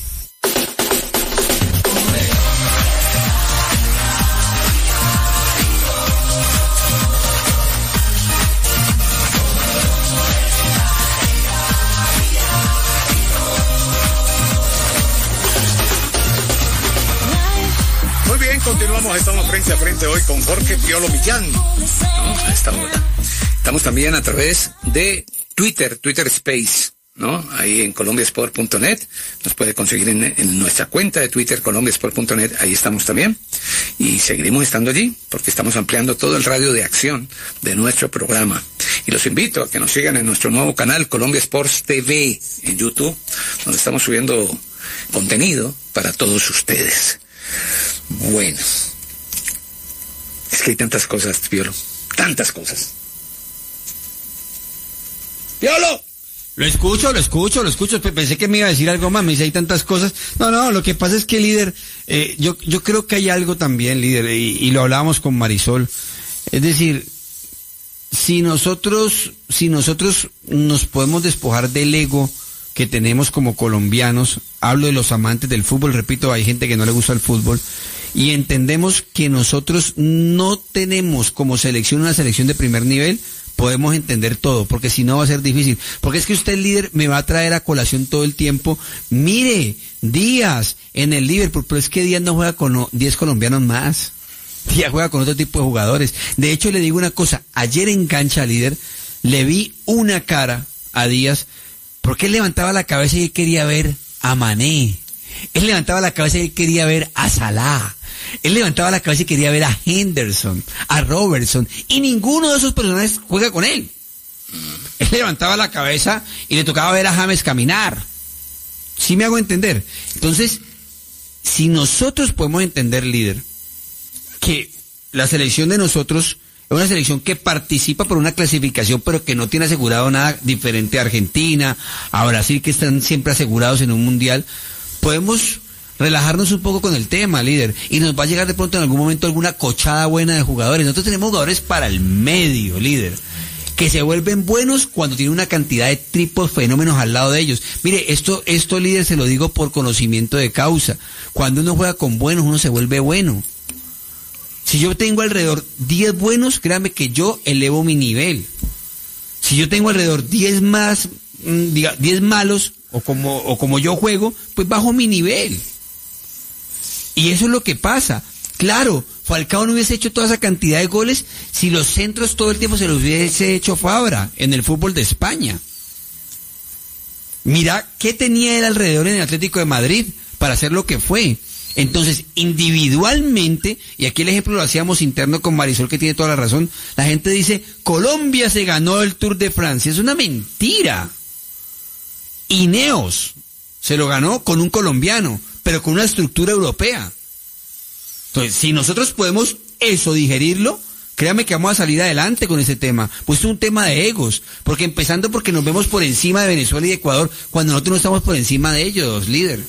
estamos frente a frente hoy con Jorge Piolo Millán, ¿no? A esta hora. Estamos también a través de Twitter Space, ¿no? Ahí en colombiasport.net, nos puede conseguir en nuestra cuenta de Twitter, colombiasport.net, ahí estamos también, y seguiremos estando allí, porque estamos ampliando todo el radio de acción de nuestro programa, y los invito a que nos sigan en nuestro nuevo canal, Colombia Sports TV, en YouTube, donde estamos subiendo contenido para todos ustedes. Bueno, es que hay tantas cosas, Piolo, tantas cosas. ¡Piolo! Lo escucho. Pensé que me iba a decir algo más, me dice hay tantas cosas. No, lo que pasa es que, líder, yo creo que hay algo también, líder, y lo hablábamos con Marisol. Es decir, si nosotros nos podemos despojar del ego que tenemos como colombianos, hablo de los amantes del fútbol, repito, hay gente que no le gusta el fútbol, y entendemos que nosotros no tenemos como selección una selección de primer nivel, podemos entender todo, porque si no va a ser difícil. Porque es que usted, líder, me va a traer a colación todo el tiempo. Mire, Díaz en el Liverpool, pero es que Díaz no juega con 10 colombianos más. Díaz juega con otro tipo de jugadores. De hecho, le digo una cosa, ayer en cancha, líder, le vi una cara a Díaz, porque él levantaba la cabeza y él quería ver a Mané. Él levantaba la cabeza y él quería ver a Salah. Él levantaba la cabeza y quería ver a Henderson, a Robertson, y ninguno de esos personajes juega con él. Él levantaba la cabeza y le tocaba ver a James caminar. ¿Sí me hago entender? Entonces, si nosotros podemos entender, líder, que la selección de nosotros es una selección que participa por una clasificación, pero que no tiene asegurado nada diferente a Argentina, a Brasil, que están siempre asegurados en un mundial, podemos relajarnos un poco con el tema, líder, y nos va a llegar de pronto en algún momento alguna cochada buena de jugadores. Nosotros tenemos jugadores para el medio, líder, que se vuelven buenos cuando tienen una cantidad de tripos fenómenos al lado de ellos. Mire, esto, líder, se lo digo por conocimiento de causa. Cuando uno juega con buenos, uno se vuelve bueno. Si yo tengo alrededor 10 buenos, créame que yo elevo mi nivel. Si yo tengo alrededor 10 más, 10 malos, o como yo juego, pues bajo mi nivel. Y eso es lo que pasa. Claro, Falcao no hubiese hecho toda esa cantidad de goles si los centros todo el tiempo se los hubiese hecho Fabra en el fútbol de España. Mira qué tenía él alrededor en el Atlético de Madrid para hacer lo que fue. Entonces, individualmente, y aquí el ejemplo lo hacíamos interno con Marisol, que tiene toda la razón, la gente dice, Colombia se ganó el Tour de Francia. Es una mentira. Ineos se lo ganó con un colombiano, pero con una estructura europea. Entonces, si nosotros podemos eso digerirlo, créame que vamos a salir adelante con ese tema. Pues es un tema de egos, porque empezando porque nos vemos por encima de Venezuela y Ecuador, cuando nosotros no estamos por encima de ellos, líder.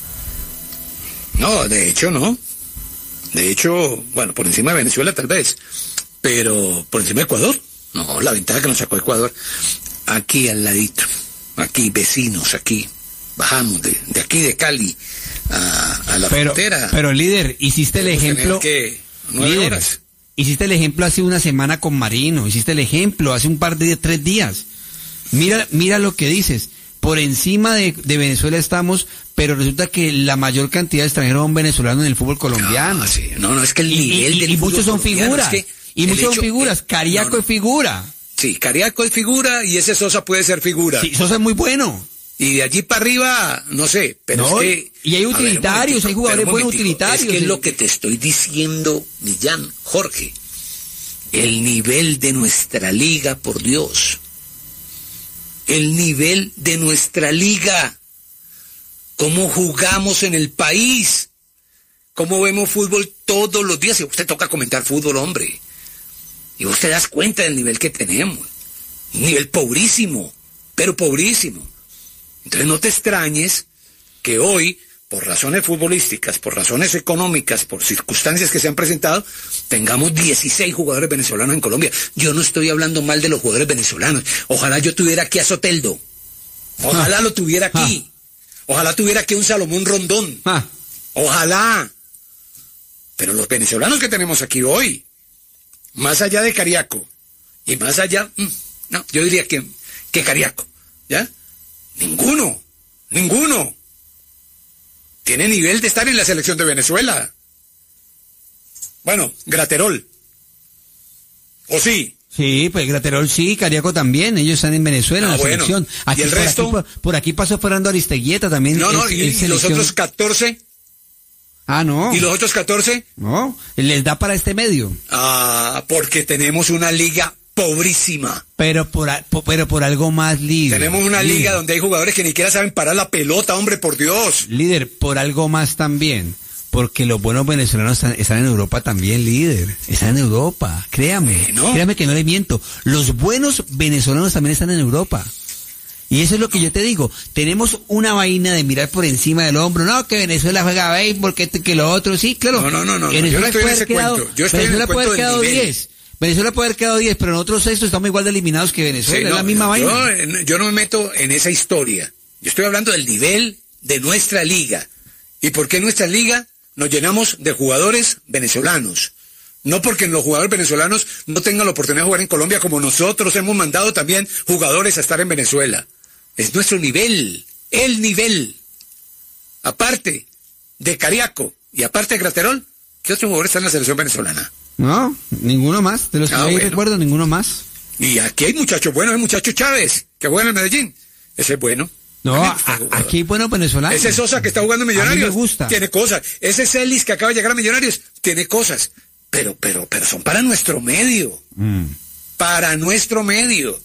No, de hecho no. De hecho, bueno, por encima de Venezuela tal vez, pero por encima de Ecuador. No, la ventaja que nos sacó Ecuador, aquí al ladito, aquí vecinos, aquí. Bajamos de aquí de Cali a la frontera. Pero líder, hiciste el ejemplo. Líder, hiciste el ejemplo hace una semana con Marino, hiciste el ejemplo hace un par de 3 días. Mira lo que dices. Por encima de Venezuela estamos, pero resulta que la mayor cantidad de extranjeros son venezolanos en el fútbol colombiano. Sí. No, es que el nivel del y muchos son figuras. Es que y muchos son figuras. Cariaco es figura. Sí, Cariaco es figura y ese Sosa puede ser figura. Sí, Sosa es muy bueno. Y de allí para arriba, no sé, pero no, es que... Y hay utilitarios, hay jugadores buenos utilitarios. Es que es lo que te estoy diciendo, Millán, Jorge. El nivel de nuestra liga, por Dios. El nivel de nuestra liga. Cómo jugamos en el país. Cómo vemos fútbol todos los días. Y usted toca comentar fútbol, hombre. Y vos te das cuenta del nivel que tenemos. Un nivel pobrísimo, pero pobrísimo. Entonces no te extrañes que hoy, por razones futbolísticas, por razones económicas, por circunstancias que se han presentado, tengamos 16 jugadores venezolanos en Colombia. Yo no estoy hablando mal de los jugadores venezolanos. Ojalá yo tuviera aquí a Soteldo. Ojalá lo tuviera aquí. Ojalá tuviera aquí un Salomón Rondón. Ojalá. Pero los venezolanos que tenemos aquí hoy, más allá de Cariaco, y más allá, no, yo diría que Cariaco, ¿ya? Ninguno tiene nivel de estar en la selección de Venezuela. Bueno, Graterol. ¿O sí? Sí, pues Graterol sí, Cariaco también, ellos están en Venezuela, en la selección. Aquí, ¿y el resto? Por aquí pasó Fernando Aristeguieta también. No, ¿y los otros 14? Ah, no. ¿Y los otros 14? No, les da para este medio. Ah, porque tenemos una liga pobrísima. Pero por algo más, líder. Tenemos una liga donde hay jugadores que ni siquiera saben parar la pelota, hombre, por Dios. Líder, por algo más también. Porque los buenos venezolanos están en Europa también, líder. Están en Europa. Créame que no le miento. Los buenos venezolanos también están en Europa. Y eso es lo que yo te digo. Tenemos una vaina de mirar por encima del hombro. No, que Venezuela juega béisbol, que lo otro. Sí, claro. No. Yo no estoy en ese cuento. Yo estoy en el cuento del nivel. 10. Venezuela puede haber quedado 10, pero nosotros estamos igual de eliminados que Venezuela. Es la misma vaina. Yo no me meto en esa historia. Yo estoy hablando del nivel de nuestra liga. ¿Y por qué nuestra liga? Nos llenamos de jugadores venezolanos. No porque los jugadores venezolanos no tengan la oportunidad de jugar en Colombia, como nosotros hemos mandado también jugadores a estar en Venezuela. Es nuestro nivel, el nivel. Aparte de Cariaco y aparte de Graterol, ¿qué otros jugadores están en la selección venezolana? No, ninguno más. De los que yo recuerdo, ninguno más. Y aquí hay muchachos buenos, hay muchacho Chávez, que juega en el Medellín. Ese es bueno. No, aquí hay buenos venezolanos. Ese Sosa que está jugando en Millonarios. A mí me gusta. Tiene cosas. Ese Celis que acaba de llegar a Millonarios. Tiene cosas. Pero son para nuestro medio. Para nuestro medio.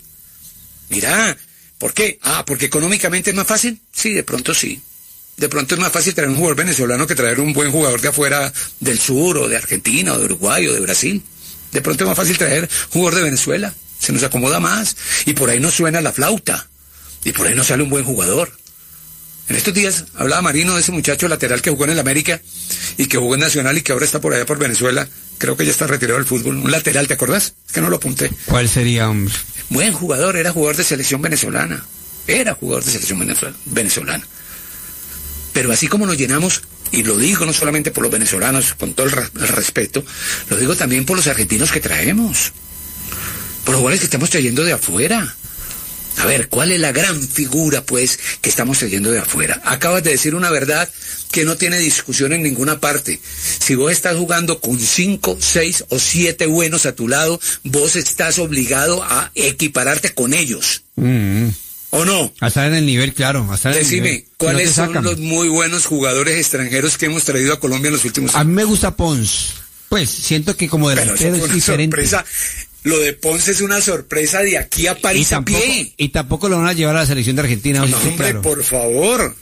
Mira, ¿por qué? Porque económicamente es más fácil. Sí, de pronto sí. De pronto es más fácil traer un jugador venezolano que traer un buen jugador de afuera del sur, o de Argentina, o de Uruguay, o de Brasil. De pronto es más fácil traer un jugador de Venezuela. Se nos acomoda más. Y por ahí nos suena la flauta. Y por ahí nos sale un buen jugador. En estos días hablaba Marino de ese muchacho lateral que jugó en el América y que jugó en Nacional y que ahora está por allá por Venezuela. Creo que ya está retirado del fútbol. Un lateral, ¿te acordás? Es que no lo apunté. ¿Cuál sería, hombre? Buen jugador, era jugador de selección venezolana. Era jugador de selección venezolana. Pero así como nos llenamos, y lo digo no solamente por los venezolanos, con todo el respeto, lo digo también por los argentinos que traemos. Por los jugadores que estamos trayendo de afuera. A ver, ¿cuál es la gran figura, pues, que estamos trayendo de afuera? Acabas de decir una verdad que no tiene discusión en ninguna parte. Si vos estás jugando con 5, 6 o 7 buenos a tu lado, vos estás obligado a equipararte con ellos. ¿O no? A estar en el nivel, claro. Decime, ¿cuáles son los muy buenos jugadores extranjeros que hemos traído a Colombia en los últimos años? A mí me gusta Pons. Pues, siento que como delantero es diferente. Sorpresa. Lo de Ponce es una sorpresa de aquí a París a pie. Y tampoco lo van a llevar a la selección de Argentina. No, hombre, claro. Por favor.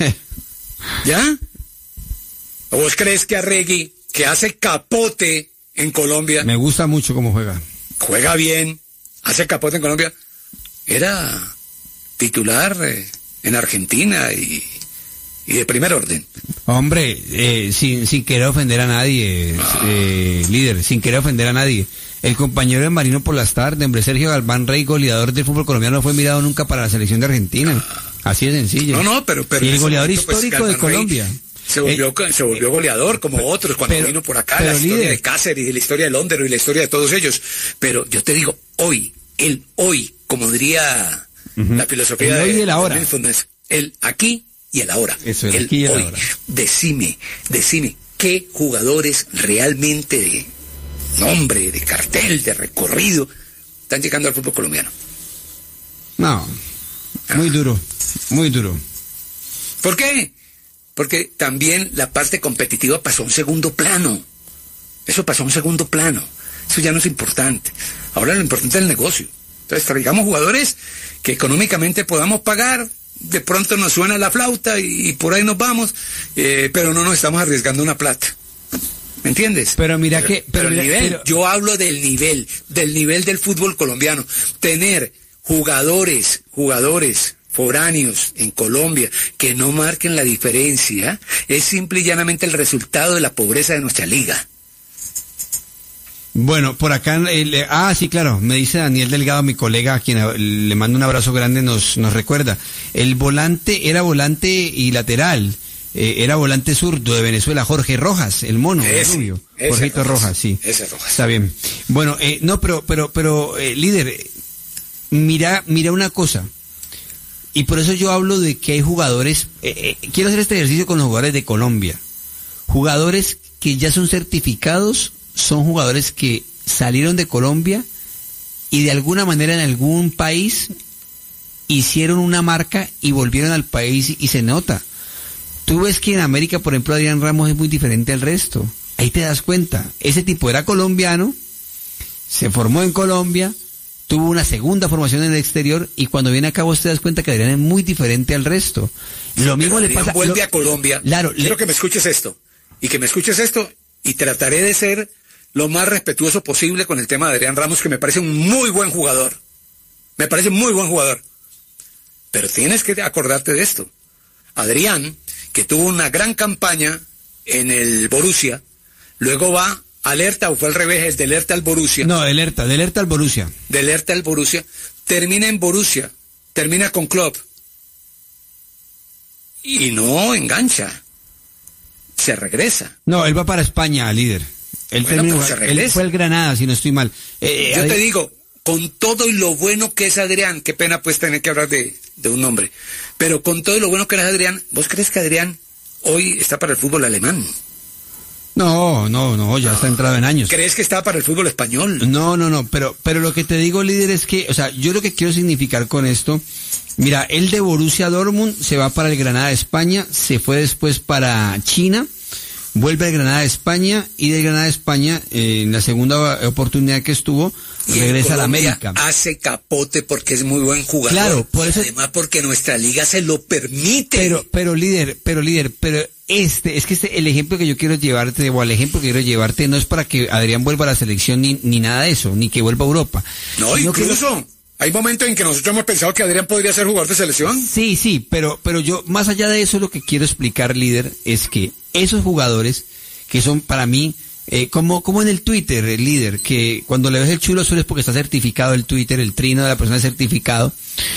¿Ya? ¿Vos crees que Arregui, que hace capote en Colombia? Me gusta mucho cómo juega. Juega bien, hace capote en Colombia. Era titular en Argentina y de primer orden. Hombre, sin querer ofender a nadie, líder, sin querer ofender a nadie. El compañero de Marino por las tardes, hombre, Sergio Galván Rey, goleador del fútbol colombiano, no fue mirado nunca para la selección de Argentina. Así de sencillo. No, pero y el goleador histórico pues, de Colombia. Se volvió goleador como otros cuando vino por acá, la historia de Cáceres, la historia de Londero y la historia de todos ellos. Pero yo te digo, hoy, como diría la filosofía el hoy y el ahora. El aquí y el ahora. Eso, el aquí y el hoy. ahora. Decime, ¿qué jugadores realmente de nombre, de cartel, de recorrido están llegando al fútbol colombiano? No, muy duro. ¿Por qué? Porque también la parte competitiva pasó a un segundo plano. Eso pasó a un segundo plano. Eso ya no es importante. Ahora lo importante es el negocio. Entonces traigamos jugadores que económicamente podamos pagar. De pronto nos suena la flauta y por ahí nos vamos, pero no nos estamos arriesgando una plata. ¿Me entiendes? Pero mira yo hablo del nivel del fútbol colombiano. Tener jugadores foráneos en Colombia que no marquen la diferencia es simple y llanamente el resultado de la pobreza de nuestra liga. Bueno, por acá, sí, claro, me dice Daniel Delgado, mi colega, a quien le mando un abrazo grande, nos recuerda. El volante era volante y lateral. Era volante zurdo de Venezuela, Jorge Rojas, el mono, el rubio. Jorgito Rojas, sí. Ese Rojas. Está bien. Bueno, no, pero, líder, mira una cosa. Y por eso yo hablo de que hay jugadores, quiero hacer este ejercicio con los jugadores de Colombia. Jugadores que ya son certificados son jugadores que salieron de Colombia y de alguna manera en algún país hicieron una marca y volvieron al país y se nota. Tú ves que en América, por ejemplo, Adrián Ramos es muy diferente al resto. Ahí te das cuenta. Ese tipo era colombiano, se formó en Colombia, tuvo una segunda formación en el exterior y cuando viene acá vos te das cuenta que Adrián es muy diferente al resto. Lo mismo le pasa. Vuelve a Colombia. Claro, quiero que me escuches esto. Y que me escuches esto y trataré de ser lo más respetuoso posible con el tema de Adrián Ramos, que me parece un muy buen jugador. Me parece muy buen jugador. Pero tienes que acordarte de esto. Adrián, que tuvo una gran campaña en el Borussia, luego va al Hertha, o fue al revés, el del Hertha al Borussia. No, del Hertha al Borussia. Del Hertha al Borussia. Termina en Borussia, termina con Klopp. Y no engancha. Se regresa. No, él va para España, líder. Él fue el Granada, si no estoy mal. Yo te digo, con todo y lo bueno que es Adrián, qué pena pues tener que hablar de un nombre, pero con todo y lo bueno que es Adrián, ¿vos crees que Adrián hoy está para el fútbol alemán? No, ya está entrado en años. ¿Crees que está para el fútbol español? No, pero lo que te digo, líder, es que, o sea, yo lo que quiero significar con esto, mira, él de Borussia Dortmund se va para el Granada de España, se fue después para China, vuelve al Granada de España y del Granada de España, en la segunda oportunidad que estuvo, regresa a la América. Hace capote porque es muy buen jugador. Claro, por eso. Además porque nuestra liga se lo permite. Pero líder, es que el ejemplo que yo quiero llevarte, o el ejemplo que quiero llevarte, no es para que Adrián vuelva a la selección ni nada de eso, ni que vuelva a Europa. No, incluso. Hay momentos en que nosotros hemos pensado que Adrián podría ser jugador de selección. Sí, pero yo, más allá de eso, lo que quiero explicar, líder, es que esos jugadores que son para mí, como en el Twitter, el líder, que cuando le ves el chulo solo es porque está certificado el Twitter, el trino de la persona es certificado.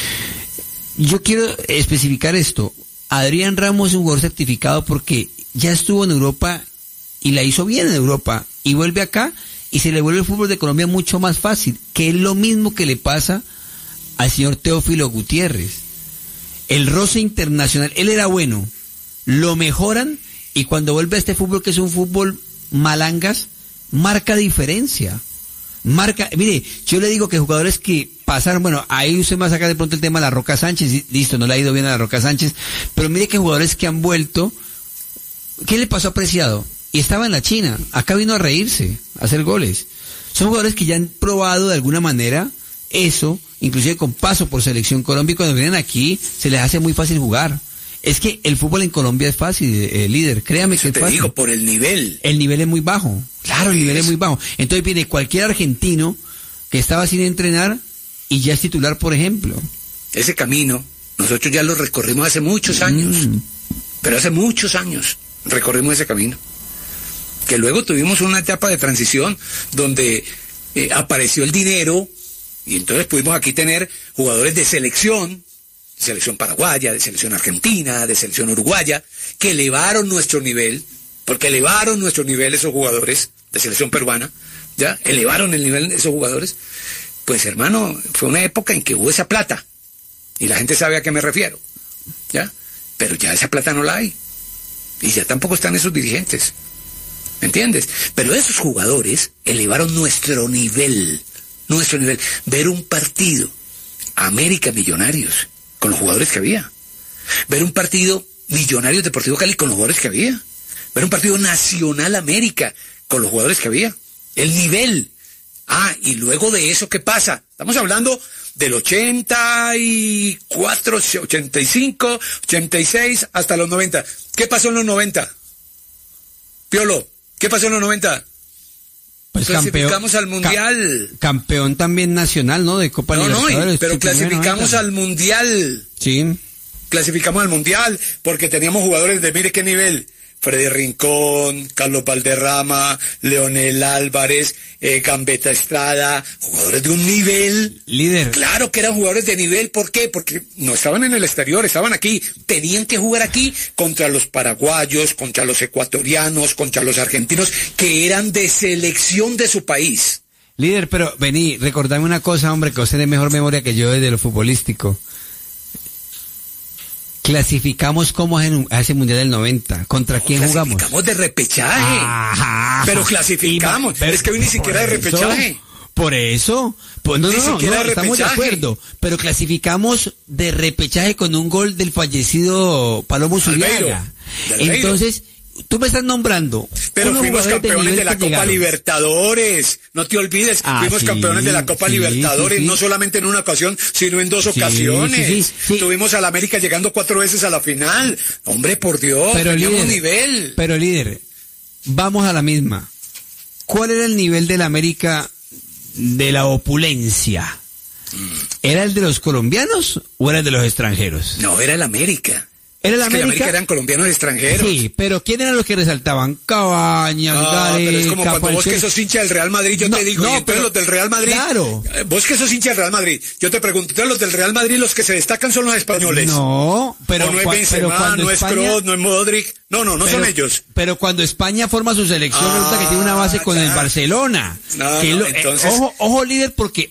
Yo quiero especificar esto. Adrián Ramos es un jugador certificado porque ya estuvo en Europa y la hizo bien en Europa y vuelve acá y se le vuelve el fútbol de Colombia mucho más fácil, que es lo mismo que le pasa al señor Teófilo Gutiérrez. El roce internacional, él era bueno, lo mejoran y cuando vuelve a este fútbol que es un fútbol malangas, marca diferencia. Mire, yo le digo que jugadores que pasaron, bueno, ahí usted va a sacar de pronto el tema de la Roca Sánchez, listo, no le ha ido bien a la Roca Sánchez, pero mire que jugadores que han vuelto, ¿qué le pasó a Preciado? Y estaba en la China, acá vino a reírse, a hacer goles. Son jugadores que ya han probado de alguna manera eso, inclusive con paso por Selección Colombia, y cuando vienen aquí se les hace muy fácil jugar. Es que el fútbol en Colombia es fácil, líder, créame que es fácil. Te digo, por el nivel. El nivel es muy bajo, claro, el nivel es muy bajo. Entonces viene cualquier argentino que estaba sin entrenar y ya es titular, por ejemplo. Ese camino, nosotros ya lo recorrimos hace muchos años, pero hace muchos años recorrimos ese camino. Que luego tuvimos una etapa de transición donde apareció el dinero y entonces pudimos aquí tener jugadores de selección paraguaya, de selección argentina, de selección uruguaya, que elevaron nuestro nivel, porque elevaron nuestro nivel esos jugadores de selección peruana, ya, elevaron el nivel de esos jugadores. Pues hermano, fue una época en que hubo esa plata, y la gente sabe a qué me refiero, ya, pero ya esa plata no la hay, y ya tampoco están esos dirigentes, ¿me entiendes? Pero esos jugadores elevaron nuestro nivel, ver un partido, América Millonarios, con los jugadores que había. Ver un partido Millonarios Deportivo Cali con los jugadores que había. Ver un partido Nacional América con los jugadores que había. El nivel. Y luego de eso, ¿qué pasa? Estamos hablando del 84, 85, 86 hasta los 90. ¿Qué pasó en los 90? Piolo, ¿qué pasó en los 90? Pues clasificamos al Mundial. Campeón también nacional, ¿no? De Copa Libertadores. Pero clasificamos al Mundial. Sí. Clasificamos al Mundial porque teníamos jugadores de mire qué nivel. Freddy Rincón, Carlos Valderrama, Leonel Álvarez, Gambetta Estrada, jugadores de un nivel. Líder. Claro que eran jugadores de nivel, ¿por qué? Porque no estaban en el exterior, estaban aquí, tenían que jugar aquí contra los paraguayos, contra los ecuatorianos, contra los argentinos, que eran de selección de su país. Líder, pero vení, recordame una cosa, hombre, que usted tiene mejor memoria que yo desde lo futbolístico. Clasificamos como a ese Mundial del 90. ¿Contra quién jugamos? Clasificamos de repechaje. Ajá. Pero clasificamos. Es que hoy ni siquiera de repechaje. Por eso. Pues no, estamos de acuerdo. Pero clasificamos de repechaje con un gol del fallecido Palomo Zuriaga. Entonces, tú me estás nombrando. Pero fuimos campeones de la Copa Libertadores. No te olvides, fuimos campeones de la Copa Libertadores, no solamente en una ocasión, sino en 2 ocasiones. Tuvimos al América llegando 4 veces a la final. Hombre, por Dios, teníamos nivel. Pero líder, vamos a la misma. ¿Cuál era el nivel del América de la opulencia? ¿Era el de los colombianos o era el de los extranjeros? No, era el América. ¿Era el América? Que América eran colombianos extranjeros. Sí, pero ¿quién eran los que resaltaban? Cabañas, Gareca, pero es como cuando vos que sos hincha del Real Madrid, yo te digo, pero los del Real Madrid, claro. Vos que sos hincha del Real Madrid, yo te pregunto, entonces los del Real Madrid los que se destacan son los españoles. No, pero o no es Benzema, no es Kroos, no es Modric, no son ellos. Pero cuando España forma su selección, resulta que tiene una base con el Barcelona. Entonces... Ojo líder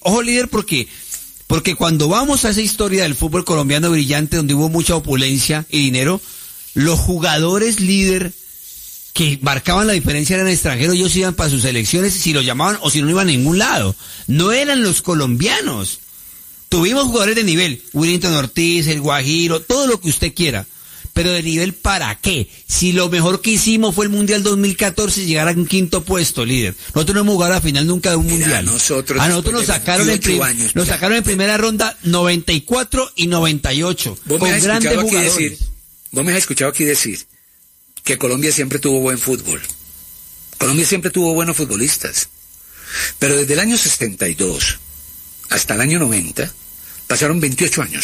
porque cuando vamos a esa historia del fútbol colombiano brillante, donde hubo mucha opulencia y dinero, los jugadores líder que marcaban la diferencia eran extranjeros, ellos iban para sus selecciones, si los llamaban o si no iban a ningún lado. No eran los colombianos. Tuvimos jugadores de nivel, Willington Ortiz, el Guajiro, todo lo que usted quiera. Pero de nivel, ¿para qué? Si lo mejor que hicimos fue el Mundial 2014 y llegar a un 5º puesto, líder. Nosotros no hemos jugado a la final nunca de un Mundial. A nosotros nos sacaron en primera ronda 94 y 98. Con grandes jugadores. Vos me has escuchado aquí decir que Colombia siempre tuvo buen fútbol. Colombia siempre tuvo buenos futbolistas. Pero desde el año 62 hasta el año 90 pasaron 28 años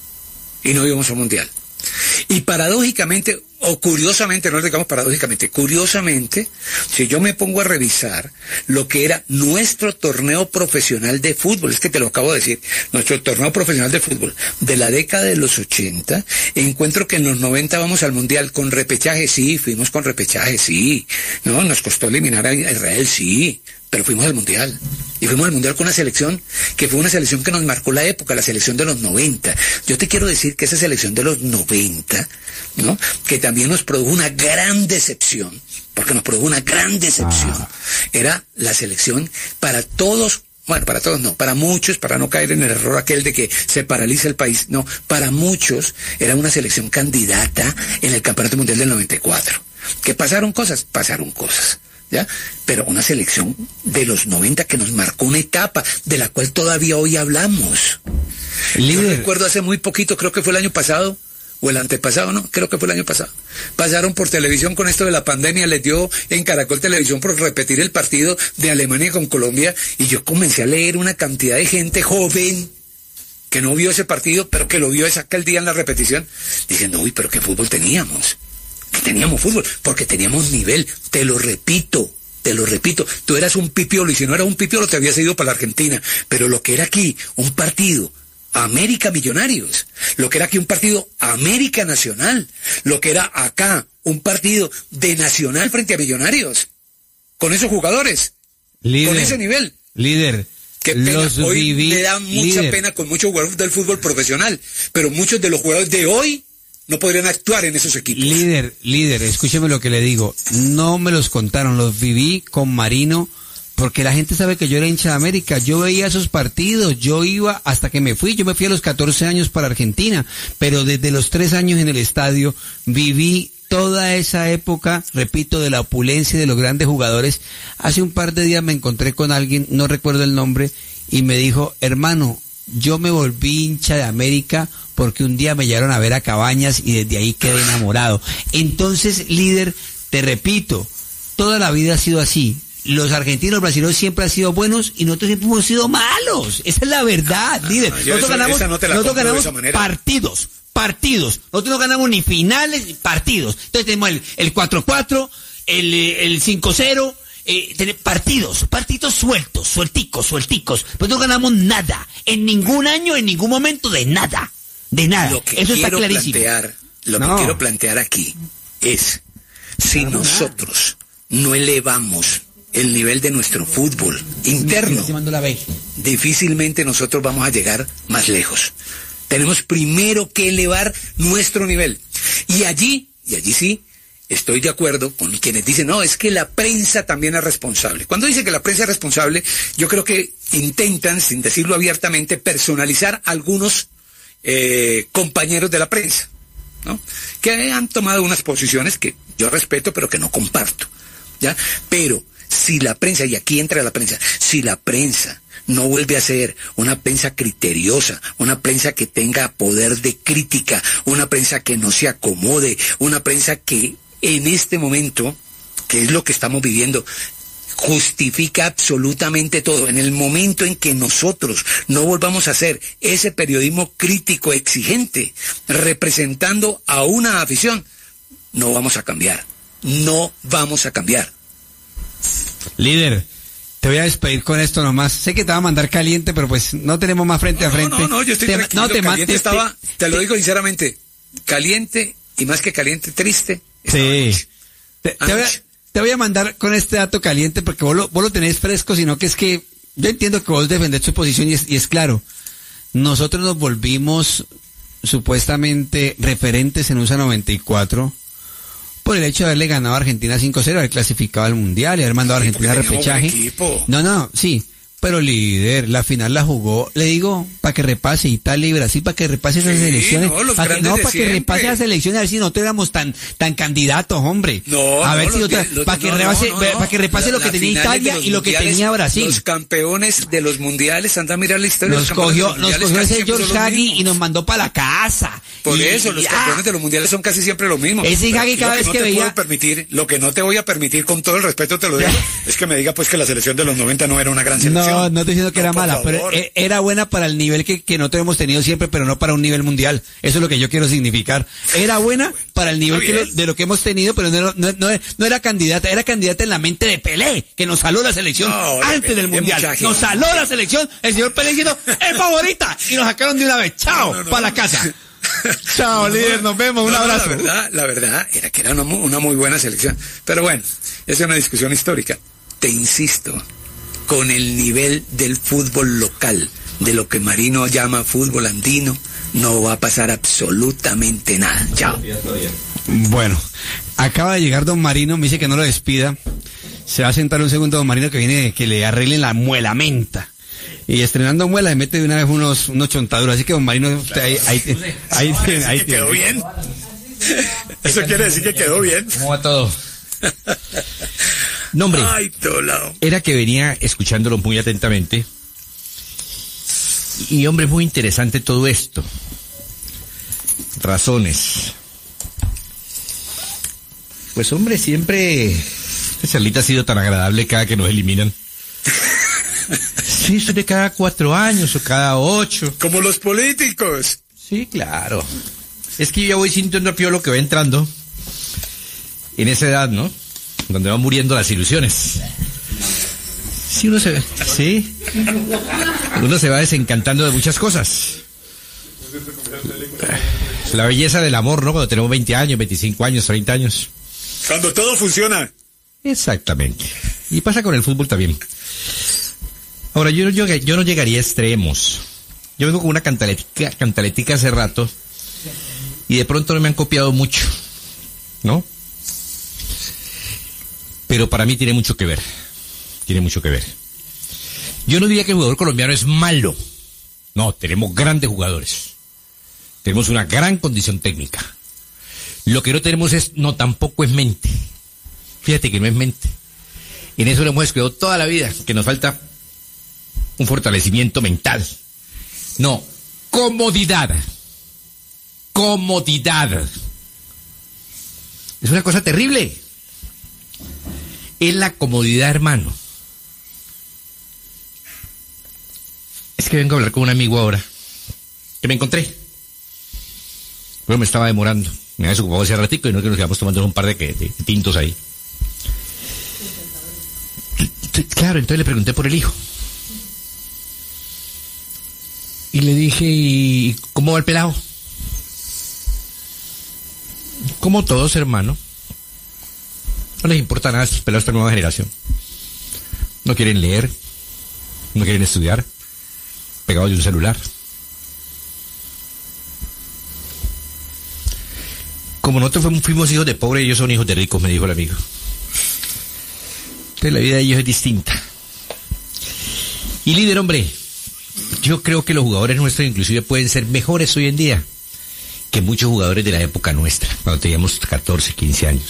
y no íbamos a un Mundial. Y paradójicamente, o curiosamente, no digamos paradójicamente, curiosamente, si yo me pongo a revisar lo que era nuestro torneo profesional de fútbol, es que te lo acabo de decir, nuestro torneo profesional de fútbol de la década de los 80, encuentro que en los 90 vamos al Mundial con repechaje, sí, fuimos con repechaje, sí, no, nos costó eliminar a Israel, sí, pero fuimos al Mundial. Y fuimos al Mundial con una selección que fue una selección que nos marcó la época, la selección de los 90. Yo te quiero decir que esa selección de los 90, ¿no? Que también nos produjo una gran decepción, porque nos produjo una gran decepción. Era la selección para todos, bueno, para todos no, para muchos, para no caer en el error aquel de que se paraliza el país, no, para muchos era una selección candidata en el Campeonato Mundial del 94. ¿Que pasaron cosas? Pasaron cosas. ¿Ya? Pero una selección de los 90 que nos marcó una etapa de la cual todavía hoy hablamos. Yo recuerdo hace muy poquito, creo que fue el año pasado, o el antepasado, no, creo que fue el año pasado. Pasaron por televisión con esto de la pandemia, les dio en Caracol Televisión por repetir el partido de Alemania con Colombia, y yo comencé a leer una cantidad de gente joven que no vio ese partido, pero que lo vio aquel día en la repetición, diciendo, uy, pero qué fútbol teníamos. Que teníamos fútbol, porque teníamos nivel, te lo repito, tú eras un pipiolo, y si no eras un pipiolo te habías ido para la Argentina, pero lo que era aquí, un partido América Millonarios, lo que era aquí un partido América Nacional, lo que era acá un partido de Nacional frente a Millonarios, con esos jugadores, con ese nivel. Líder, qué pena, hoy me da mucha pena con muchos jugadores del fútbol profesional, pero muchos de los jugadores de hoy no podrían actuar en esos equipos. Líder, escúcheme lo que le digo. No me los contaron, los viví con Marino, porque la gente sabe que yo era hincha de América. Yo veía esos partidos, yo iba hasta que me fui. Yo me fui a los 14 años para Argentina, pero desde los 3 años en el estadio viví toda esa época, repito, de la opulencia y de los grandes jugadores. Hace un par de días me encontré con alguien, no recuerdo el nombre, y me dijo, hermano, yo me volví hincha de América porque un día me llevaron a ver a Cabañas y desde ahí quedé enamorado. Entonces, líder, te repito, toda la vida ha sido así. Los argentinos, los brasileños siempre han sido buenos y nosotros siempre hemos sido malos. Esa es la verdad, líder. Nosotros ganamos partidos. Nosotros no ganamos ni finales ni partidos. Entonces tenemos el 4-4, el 5-0. Partidos suelticos. Pues no ganamos nada, en ningún año, en ningún momento, de nada. Eso está clarísimo. Lo que quiero plantear aquí es, si nosotros no elevamos el nivel de nuestro fútbol interno, difícilmente nosotros vamos a llegar más lejos. Tenemos primero que elevar nuestro nivel. Y allí sí, estoy de acuerdo con quienes dicen, no, es que la prensa también es responsable. Cuando dicen que la prensa es responsable, yo creo que intentan, sin decirlo abiertamente, personalizar a algunos compañeros de la prensa, ¿no? Que han tomado unas posiciones que yo respeto, pero que no comparto, ¿ya? Pero si la prensa, y aquí entra la prensa, si la prensa no vuelve a ser una prensa criteriosa, una prensa que tenga poder de crítica, una prensa que no se acomode, una prensa que en este momento, que es lo que estamos viviendo, justifica absolutamente todo. En el momento en que nosotros no volvamos a hacer ese periodismo crítico exigente, representando a una afición, no vamos a cambiar. No vamos a cambiar. Líder, te voy a despedir con esto nomás. Sé que te va a mandar caliente, pero pues no tenemos más frente a frente. No, yo estoy tranquilo. Caliente estaba, te lo digo sinceramente, caliente y más que caliente, triste. Sí. Te voy a mandar con este dato caliente porque vos lo tenés fresco, sino que es que yo entiendo que vos defendés tu posición y es claro. Nosotros nos volvimos supuestamente referentes en USA 94 por el hecho de haberle ganado a Argentina 5-0, haber clasificado al Mundial y haber mandado a Argentina a repechaje. Sí, pero líder, la final la jugó, le digo, para que repase Italia y Brasil, para que repase esas elecciones, para que repase las elecciones, a ver si no éramos tan candidatos, hombre. Para que repase lo que tenía Italia y lo que tenía Brasil. Los campeones de los mundiales, anda a mirar la historia. Nos cogió ese George Hagi y nos mandó para la casa. Por eso, los campeones de los mundiales son casi siempre lo mismo. Ese Hagi cada vez que veía... Lo que no te voy a permitir, con todo el respeto te lo digo, es que me diga pues que la selección de los 90 no era una gran selección. No estoy diciendo que era mala, pero era buena para el nivel que nosotros hemos tenido siempre, pero no para un nivel mundial. Eso es lo que yo quiero significar. Era buena para el nivel de lo que hemos tenido, pero no era candidata. Era candidata en la mente de Pelé, que nos saló la selección antes del mundial. Nos saló la selección, el señor Pelé diciendo, es favorita, y nos sacaron de una vez. Chao, para la casa. Chao, líder, nos vemos, un abrazo. La verdad era que era una muy buena selección. Pero bueno, es una discusión histórica. Te insisto, con el nivel del fútbol local, de lo que Marino llama fútbol andino, no va a pasar absolutamente nada. Chao. Bueno, acaba de llegar don Marino, me dice que no lo despida. Se va a sentar un segundo don Marino que viene que le arreglen la muelamenta. Y estrenando muela le mete de una vez unos chontaduros. Así que don Marino, ahí quedó bien. Eso quiere decir que quedó bien. ¿Cómo va todo? No, hombre, era que venía escuchándolo muy atentamente. Y hombre, es muy interesante todo esto. Razones. Pues hombre, siempre esta charlita ha sido tan agradable cada que nos eliminan. Sí, eso de cada 4 años o cada 8. Como los políticos. Sí, claro. Es que yo ya voy sintiendo a Piolo que va entrando en esa edad, ¿no? Donde van muriendo las ilusiones. Sí, uno se va desencantando de muchas cosas. La belleza del amor, ¿no? Cuando tenemos 20 años, 25 años, 30 años. Cuando todo funciona. Exactamente. Y pasa con el fútbol también. Ahora, yo no llegaría a extremos. Yo vengo con una cantaletica hace rato y de pronto no me han copiado mucho, ¿no? Pero para mí tiene mucho que ver. Tiene mucho que ver. Yo no diría que el jugador colombiano es malo. No, tenemos grandes jugadores. Tenemos una gran condición técnica. Lo que no tenemos tampoco es mente. Fíjate que no es mente. En eso lo hemos estudiado toda la vida, que nos falta un fortalecimiento mental. No, comodidad. Comodidad. Es una cosa terrible. Es la comodidad, hermano. Es que vengo a hablar con un amigo ahora, que me encontré. Bueno, me estaba demorando. Me había desocupado hace ratico y no que nos quedamos tomando un par de tintos ahí. Claro, entonces le pregunté por el hijo. Y le dije, ¿y cómo va el pelado? Como todos, hermano. No les importa nada a estos pelados de esta nueva generación. No quieren leer, no quieren estudiar, pegados de un celular. como nosotros fuimos hijos de pobres, ellos son hijos de ricos, me dijo el amigo. Entonces la vida de ellos es distinta. Y líder, hombre, yo creo que los jugadores nuestros inclusive pueden ser mejores hoy en día que muchos jugadores de la época nuestra, cuando teníamos 14, 15 años.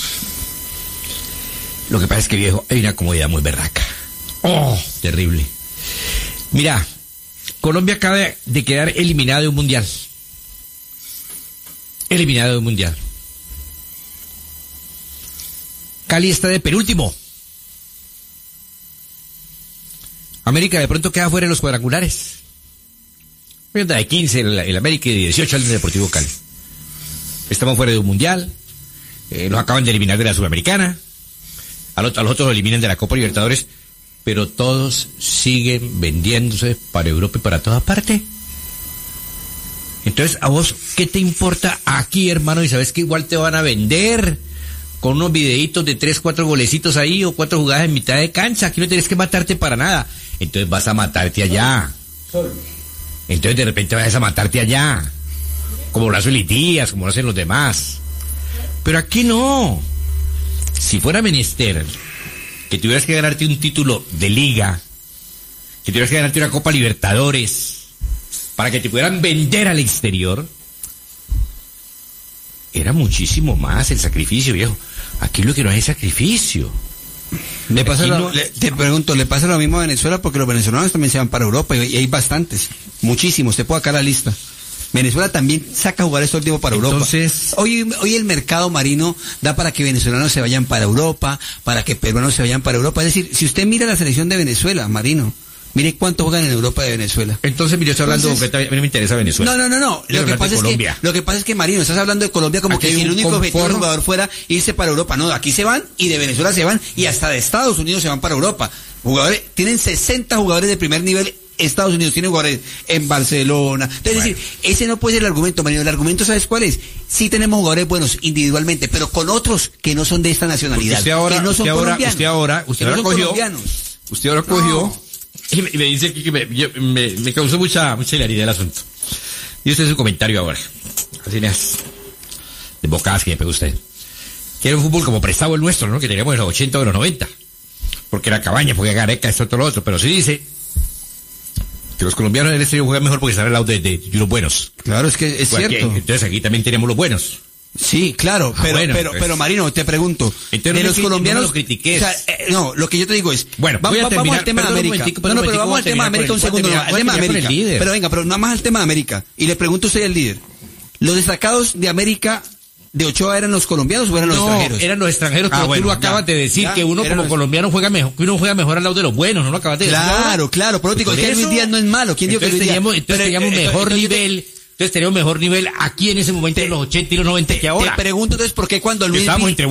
Lo que pasa es que, viejo, hay una comodidad muy berraca. ¡Oh! Terrible. Mira, Colombia acaba de quedar eliminada de un mundial. Eliminada de un mundial. Cali está de penúltimo. América de pronto queda fuera de los cuadrangulares. De 15 el América y de 18 el Deportivo Cali. Estamos fuera de un mundial. Nos acaban de eliminar de la Sudamericana. A los otros los eliminan de la Copa Libertadores. Pero todos siguen vendiéndose para Europa y para toda parte. Entonces, ¿a vos qué te importa aquí, hermano? Y sabes que igual te van a vender con unos videitos de 3, 4 golecitos ahí o 4 jugadas en mitad de cancha. Aquí no tienes que matarte para nada. Entonces vas a matarte allá. Entonces de repente vas a matarte allá. Como lo hacen Díaz, como lo hacen los demás. Pero aquí no. Si fuera menester que tuvieras que ganarte un título de liga, que tuvieras que ganarte una Copa Libertadores, para que te pudieran vender al exterior, era muchísimo más el sacrificio, viejo. Aquí lo que no hay es sacrificio. Te pregunto, ¿le pasa lo mismo a Venezuela? Porque los venezolanos también se van para Europa y hay bastantes, muchísimos, te puedo acá la lista. Venezuela también saca jugadores todo el tiempo para Europa. Entonces, hoy el mercado, Marino, da para que venezolanos se vayan para Europa, para que peruanos se vayan para Europa. Es decir, si usted mira la selección de Venezuela, Marino, mire cuánto juegan en Europa de Venezuela. Entonces, mire, estoy hablando concretamente, a mí no me interesa Venezuela. No. Lo que pasa es que, Marino, estás hablando de Colombia como aquí que si el único objetivo del jugador fuera irse para Europa. No, aquí se van y de Venezuela se van y hasta de Estados Unidos se van para Europa. Jugadores, tienen 60 jugadores de primer nivel. Estados Unidos tiene jugadores en Barcelona. Es decir, ese no puede ser el argumento, Marino. El argumento, ¿sabes cuál es? Sí tenemos jugadores buenos individualmente, pero con otros que no son de esta nacionalidad. Usted ahora cogió y me dice que me causó mucha hilaridad el asunto. Y usted su comentario ahora. Así de bocadas que me pegó usted. Que era un fútbol como prestado el nuestro, ¿no? Que teníamos en los 80 o los 90. Porque era Cabaña, porque Gareca, esto, todo lo otro. Pero sí dice que los colombianos en el exterior juegan mejor porque están al lado de los buenos. Claro, es que es cierto. Entonces aquí también tenemos los buenos. Sí, claro, pero Marino, te pregunto, entonces, de los colombianos, no lo critiques. O sea, no, lo que yo te digo es, bueno, vamos al tema de América. Pero vamos al tema de América un segundo, al tema de América. Pero nada más al tema de América. Y le pregunto a usted al líder, ¿los destacados de América de Ochoa eran los colombianos o eran los extranjeros? Eran los extranjeros, pero tú lo acabas de decir, que uno como colombiano juega mejor, que uno juega mejor al lado de los buenos, ¿no lo acabas de decir? Claro, pero digo, que Luis Díaz no es malo. ¿Quién dijo que Luis Díaz? Entonces teníamos mejor nivel. Entonces teníamos mejor nivel aquí en ese momento de los 80 y los 90 que ahora. Te pregunto entonces, ¿por qué cuando Luis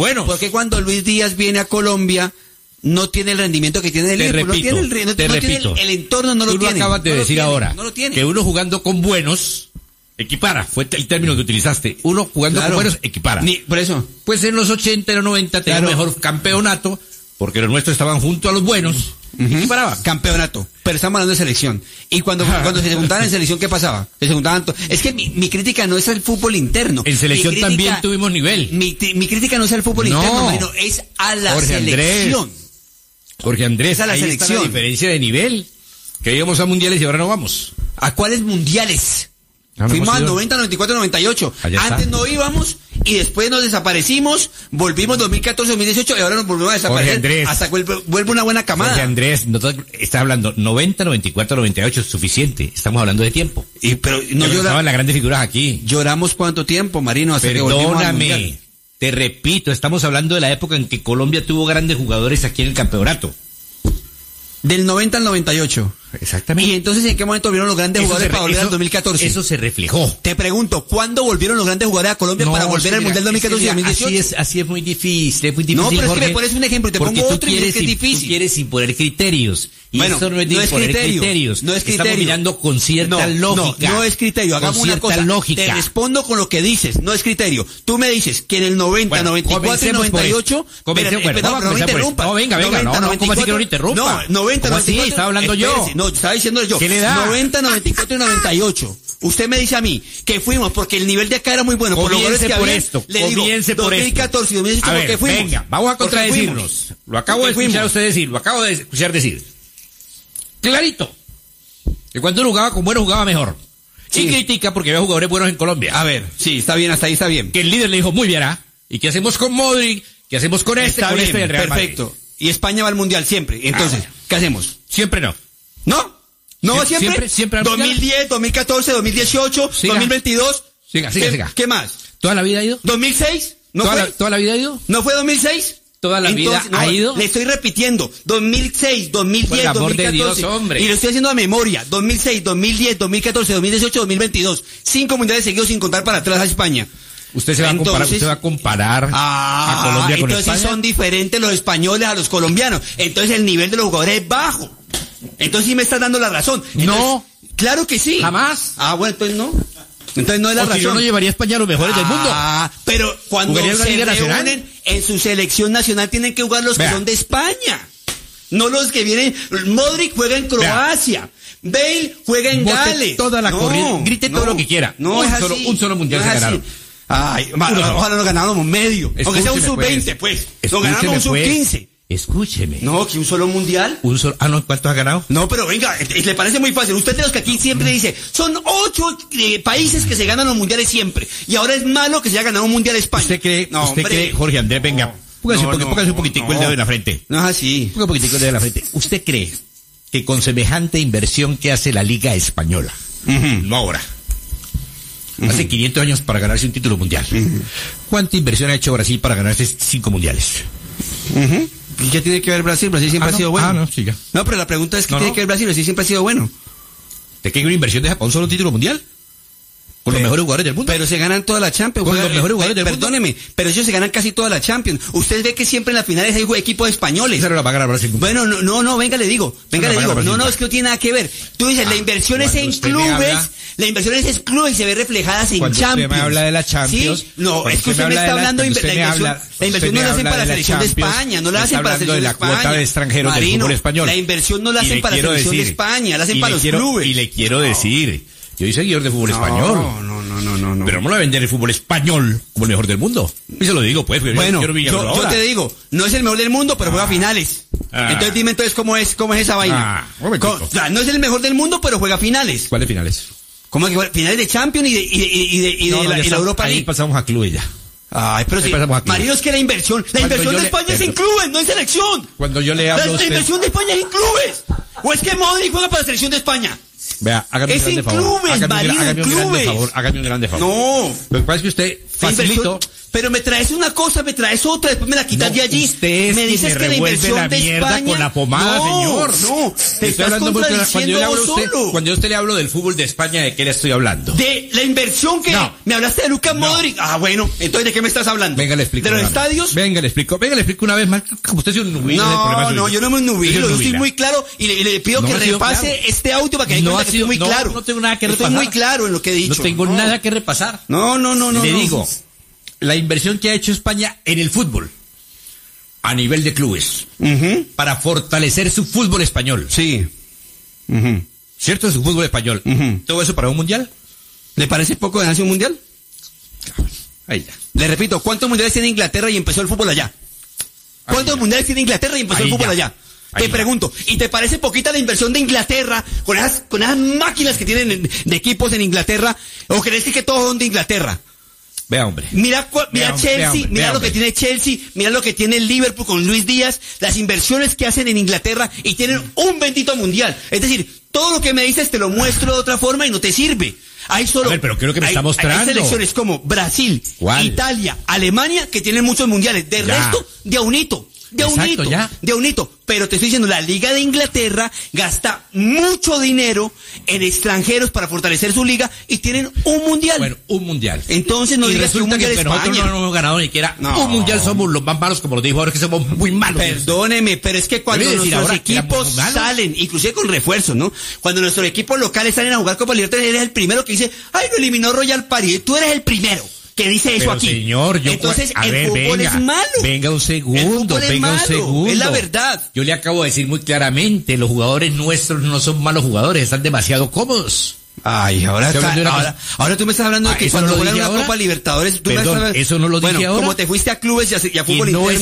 Díaz viene a Colombia no tiene el rendimiento que tiene el Liverpool? Te repito. El entorno no lo tiene. Tú lo acabas de decir ahora. No lo tiene. Que uno jugando con buenos equipara, fue el término que utilizaste. Uno jugando con buenos equipara. Por eso. Pues en los 80 y los 90 teníamos mejor campeonato, porque los nuestros estaban junto a los buenos. Equiparaban. Campeonato. Pero estamos hablando de selección. Y cuando se juntaban en selección, ¿qué pasaba? Se juntaban es que mi crítica no es al fútbol interno. En selección también tuvimos nivel. Mi crítica no es al fútbol interno, sino es a la selección. Jorge Andrés, es a la selección. Está la diferencia de nivel. Que íbamos a mundiales y ahora no vamos. ¿A cuáles mundiales? Fuimos al 90, 94, 98. Antes no íbamos y después nos desaparecimos, volvimos 2014, 2018 y ahora nos volvemos a desaparecer. Andrés, hasta que vuelve una buena camada. Jorge Andrés, estás hablando 90, 94, 98, es suficiente. Estamos hablando de tiempo. Pero no estaban las grandes figuras aquí. ¿Lloramos cuánto tiempo, Marino? Hasta Perdóname, te repito, estamos hablando de la época en que Colombia tuvo grandes jugadores aquí en el campeonato. Del 90 al 98. Exactamente. ¿Y entonces en qué momento volvieron los grandes jugadores para volver al 2014? Eso se reflejó. Te pregunto, ¿cuándo volvieron los grandes jugadores a Colombia para volver al Mundial 2014 y 2018? Así es muy difícil, No, pero es que me pones un ejemplo y te pongo otro y es que es difícil. Tú quieres imponer criterios. Y bueno, eso no es criterios. No es criterio. Estamos mirando con cierta lógica. No es criterio. Hagamos una cosa. Lógica. Te respondo con lo que dices. No es criterio. Tú me dices que en el 90, 94 y 98... No me interrumpa. No, venga. No, ¿cómo así que no me interrumpa? No, 90, 94... Sí, estaba hablando yo. No, estaba diciendo yo. ¿Qué le da? 90, 94 y 98. usted me dice a mí que fuimos porque el nivel de acá era muy bueno. Comience por esto, le digo, comience por 2014 y 2018, A ¿por qué ver, fuimos? venga, vamos a contradecirnos. Lo acabo de escuchar a usted decir, lo acabo de escuchar decir. Clarito. Que cuando uno jugaba con buenos jugaba mejor. Sí. Y critica porque había jugadores buenos en Colombia. A ver, sí, está bien, hasta ahí está bien. Que el líder le dijo, muy bien, ¿y qué hacemos con Modric? ¿Qué hacemos con este? Está con bien, este del Real perfecto. Madrid? Y España va al Mundial siempre. Entonces, bueno. ¿qué hacemos? Siempre no. ¿No? ¿No va siempre? Siempre al Mundial. 2010, 2014, 2018, Siga. 2022. Siga. ¿Qué más? ¿Toda la vida ha ido? ¿2006? ¿No fue? ¿Toda la vida ha ido? ¿No fue 2006? ¿Toda la vida ha ido? Le estoy repitiendo. 2006, 2010, Por el amor 2014. de Dios, hombre. Y lo estoy haciendo a memoria. 2006, 2010, 2014, 2018, 2022. 5 mundiales seguidos sin contar para atrás a España. Usted va a comparar a Colombia con entonces España. sí son diferentes los españoles a los colombianos. Entonces el nivel de los jugadores es bajo. Entonces sí me estás dando la razón. Entonces, no. Claro que sí. Jamás. Bueno, entonces no. Entonces no es la razón. Yo no llevaría a España a los mejores del mundo. Pero cuando ¿Jugaría en la se Liga reúnen Nacional? en su selección nacional tienen que jugar los Vea. que son de España. No los que vienen. Modric juega en Croacia. Bale juega en Bote Gales. toda la corriente, grite todo lo que quiera. No es así. Un solo mundial no se es así. ganaron. Ojalá nos ganáramos medio. Aunque sea un sub-20, pues. Nos ganamos un sub-15. Escúcheme. No, que un solo mundial. No, ¿cuántos ha ganado? No, pero venga, le parece muy fácil. Usted de los que aquí siempre dice, son 8 países que se ganan los mundiales siempre. Y ahora es malo que se haya ganado un mundial España. ¿Usted cree, Jorge Andrés, venga, póngase un poquitico el dedo en la frente. No es así. Póngase un poquitico el dedo en la frente. ¿Usted cree que con semejante inversión que hace la Liga Española, no ahora, hace 500 años para ganarse un título mundial, ¿cuánta inversión ha hecho Brasil para ganarse 5 mundiales? ¿Y qué tiene que ver Brasil? Brasil siempre ha sido bueno. Sí, ya. No, pero la pregunta es, ¿qué tiene que ver Brasil? Brasil siempre ha sido bueno. ¿De qué hay una inversión de Japón un solo título mundial? Con los mejores jugadores del mundo. Pero se ganan toda la Champions. Con los mejores jugadores del mundo. Perdóneme, pero ellos se ganan casi toda la Champions. Usted ve que siempre en las finales hay equipos españoles. Esa no la va a ganar Brasil. Bueno, no, venga, le digo. No, es que no tiene nada que ver. Tú dices, la inversión es en clubes, la inversión es en clubes y se ve reflejadas en Champions. Usted me habla de la Champions. ¿Sí? No, es que usted me está hablando de inversión. La inversión no la hacen para la selección de España, no la hacen para la selección de España. La cuota de extranjeros del fútbol español. La inversión no la hacen para la selección de España, la hacen para los clubes. Y le quiero decir, yo soy seguidor de fútbol español. No. Pero no me voy a vender el fútbol español como el mejor del mundo. Y se lo digo, pues. Bueno, yo te digo, no es el mejor del mundo, pero juega finales. Entonces dime cómo es esa vaina. No es el mejor del mundo, pero juega finales. ¿Cuáles finales? ¿Cómo que finales de Champions y de la Europa League? Ahí pasamos a clubes ya. Ay, pero sí. Marido, es que la inversión de España es en clubes, no en selección. Cuando yo le hablo a usted... La inversión de España es en clubes. ¿O es que Modric juega para la selección de España? Vea, hágame un grande favor. Hágame un grande favor. No. Lo que pasa es que usted facilitó... Pero me traes una cosa, me traes otra, después me la quitas de allí. Usted me dices que la inversión de España... con la pomada, señor. No, te estás contradiciendo vos solo. Cuando yo a usted le hablo del fútbol de España, ¿de qué le estoy hablando? De la inversión que... No. Me hablaste de Lucas Modric. Bueno, entonces ¿de qué me estás hablando? Venga, le explico. ¿De los estadios? Venga, le explico una vez más. Como usted es un nubilo. No, yo no me nubilo, yo estoy muy claro y le pido que repase este audio para que dé cuenta que estoy muy claro. No tengo nada que repasar. Estoy muy claro en lo que he dicho. No tengo nada que repasar. No. Le digo... La inversión que ha hecho España en el fútbol, a nivel de clubes, para fortalecer su fútbol español. Sí. ¿Cierto? Su fútbol español. ¿Todo eso para un mundial? ¿Le parece poco ganarse un mundial? Ahí ya. Le repito, ¿cuántos mundiales tiene Inglaterra y empezó el fútbol allá? ¿Cuántos mundiales tiene Inglaterra y empezó el fútbol allá? Te pregunto, ¿y te parece poquita la inversión de Inglaterra con esas máquinas que tienen de equipos en Inglaterra? ¿O crees que todos son de Inglaterra? Vea, hombre. Mira Chelsea, mira lo que tiene Chelsea, mira lo que tiene el Liverpool con Luis Díaz, las inversiones que hacen en Inglaterra y tienen un bendito mundial. Es decir, todo lo que me dices te lo muestro de otra forma y no te sirve. Hay solo... A ver, pero ¿qué es lo que me está mostrando? Hay selecciones como Brasil, Italia, Alemania, que tienen muchos mundiales. De resto, de a unito. De a unito. Pero te estoy diciendo, la Liga de Inglaterra gasta mucho dinero en extranjeros para fortalecer su liga y tienen un mundial. Bueno, un mundial. Entonces no digas que un mundial que nosotros no hemos ganado ni siquiera un mundial, somos los más malos, como lo dijo ahora, que somos muy malos. Perdóneme, pero es que cuando nuestros equipos salen, inclusive con refuerzos, ¿no? Cuando nuestros equipos locales salen a jugar Copa Libertadores, eres el primero que dice, ay, lo eliminó Royal Party. Tú eres el primero que dice eso aquí. Señor, entonces el fútbol es malo. Venga un segundo. Es la verdad. Yo le acabo de decir muy claramente, los jugadores nuestros no son malos jugadores, están demasiado cómodos. Ay, ahora tú me estás hablando de que cuando juegan una Copa Libertadores, Perdón, eso no lo dije ahora. Como te fuiste a clubes y a fútbol interno.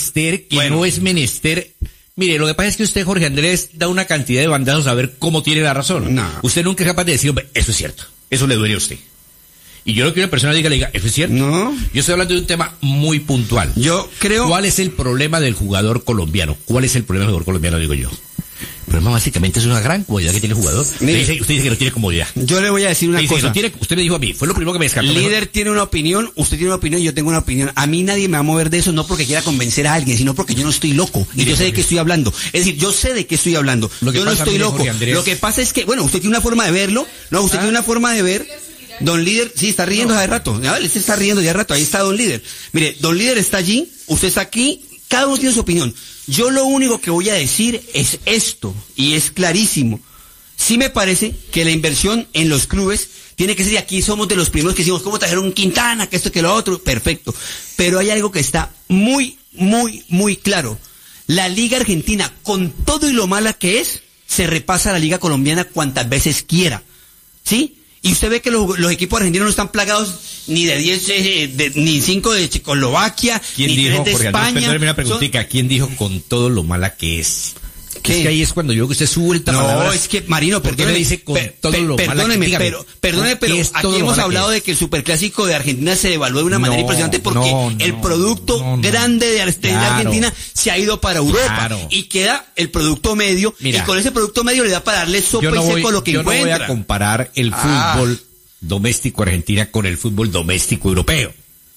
No es menester. Mire, lo que pasa es que usted, Jorge Andrés, da una cantidad de bandazos a ver cómo tiene la razón. No. Usted nunca es capaz de decir, hombre, eso es cierto. Eso le duele a usted. Y yo lo que una persona le diga, eso es cierto. No. Yo estoy hablando de un tema muy puntual. Yo creo... ¿Cuál es el problema del jugador colombiano? ¿Cuál es el problema del jugador colombiano, digo yo? El problema básicamente es una gran comodidad que tiene el jugador. Usted dice que no tiene comodidad. Yo le voy a decir una cosa. Usted me dijo a mí, fue lo primero que me descartó. Líder tiene una opinión, usted tiene una opinión, yo tengo una opinión. A mí nadie me va a mover de eso, no porque quiera convencer a alguien, sino porque yo no estoy loco. Y yo sé de qué estoy hablando. Es decir, yo sé de qué estoy hablando. Yo no estoy loco. Lo que pasa es que, bueno, usted tiene una forma de verlo. No, usted tiene una forma de ver. Don Líder, sí, está riendo hace rato. Él se está riendo ya hace rato. Ahí está Don Líder. Mire, Don Líder está allí, usted está aquí, cada uno tiene su opinión. Yo lo único que voy a decir es esto, y es clarísimo. Sí me parece que la inversión en los clubes tiene que ser, y aquí somos de los primeros que decimos, ¿cómo trajeron un Quintana, que esto, que lo otro? Perfecto. Pero hay algo que está muy, muy, muy claro. La Liga Argentina, con todo y lo mala que es, se repasa a la Liga Colombiana cuantas veces quiera. ¿Sí? Y usted ve que los equipos argentinos no están plagados ni de 10, ni 5 de Checoslovaquia, ni 3 de España. Perdóneme una preguntita, ¿quién dijo con todo lo mala que es? ¿Qué? Es que ahí es cuando yo veo que usted suelta palabras. No, es que, Marino, ¿por qué me dice con todo lo mala que es? Perdóneme, pero aquí hemos hablado de que el superclásico de Argentina se devaluó de una manera impresionante porque el producto grande de Argentina se ha ido para Europa y queda el producto medio. Mira, y con ese producto medio le da para darle sopa y seco lo que encuentra. Yo no voy a comparar el fútbol doméstico argentina con el fútbol doméstico europeo.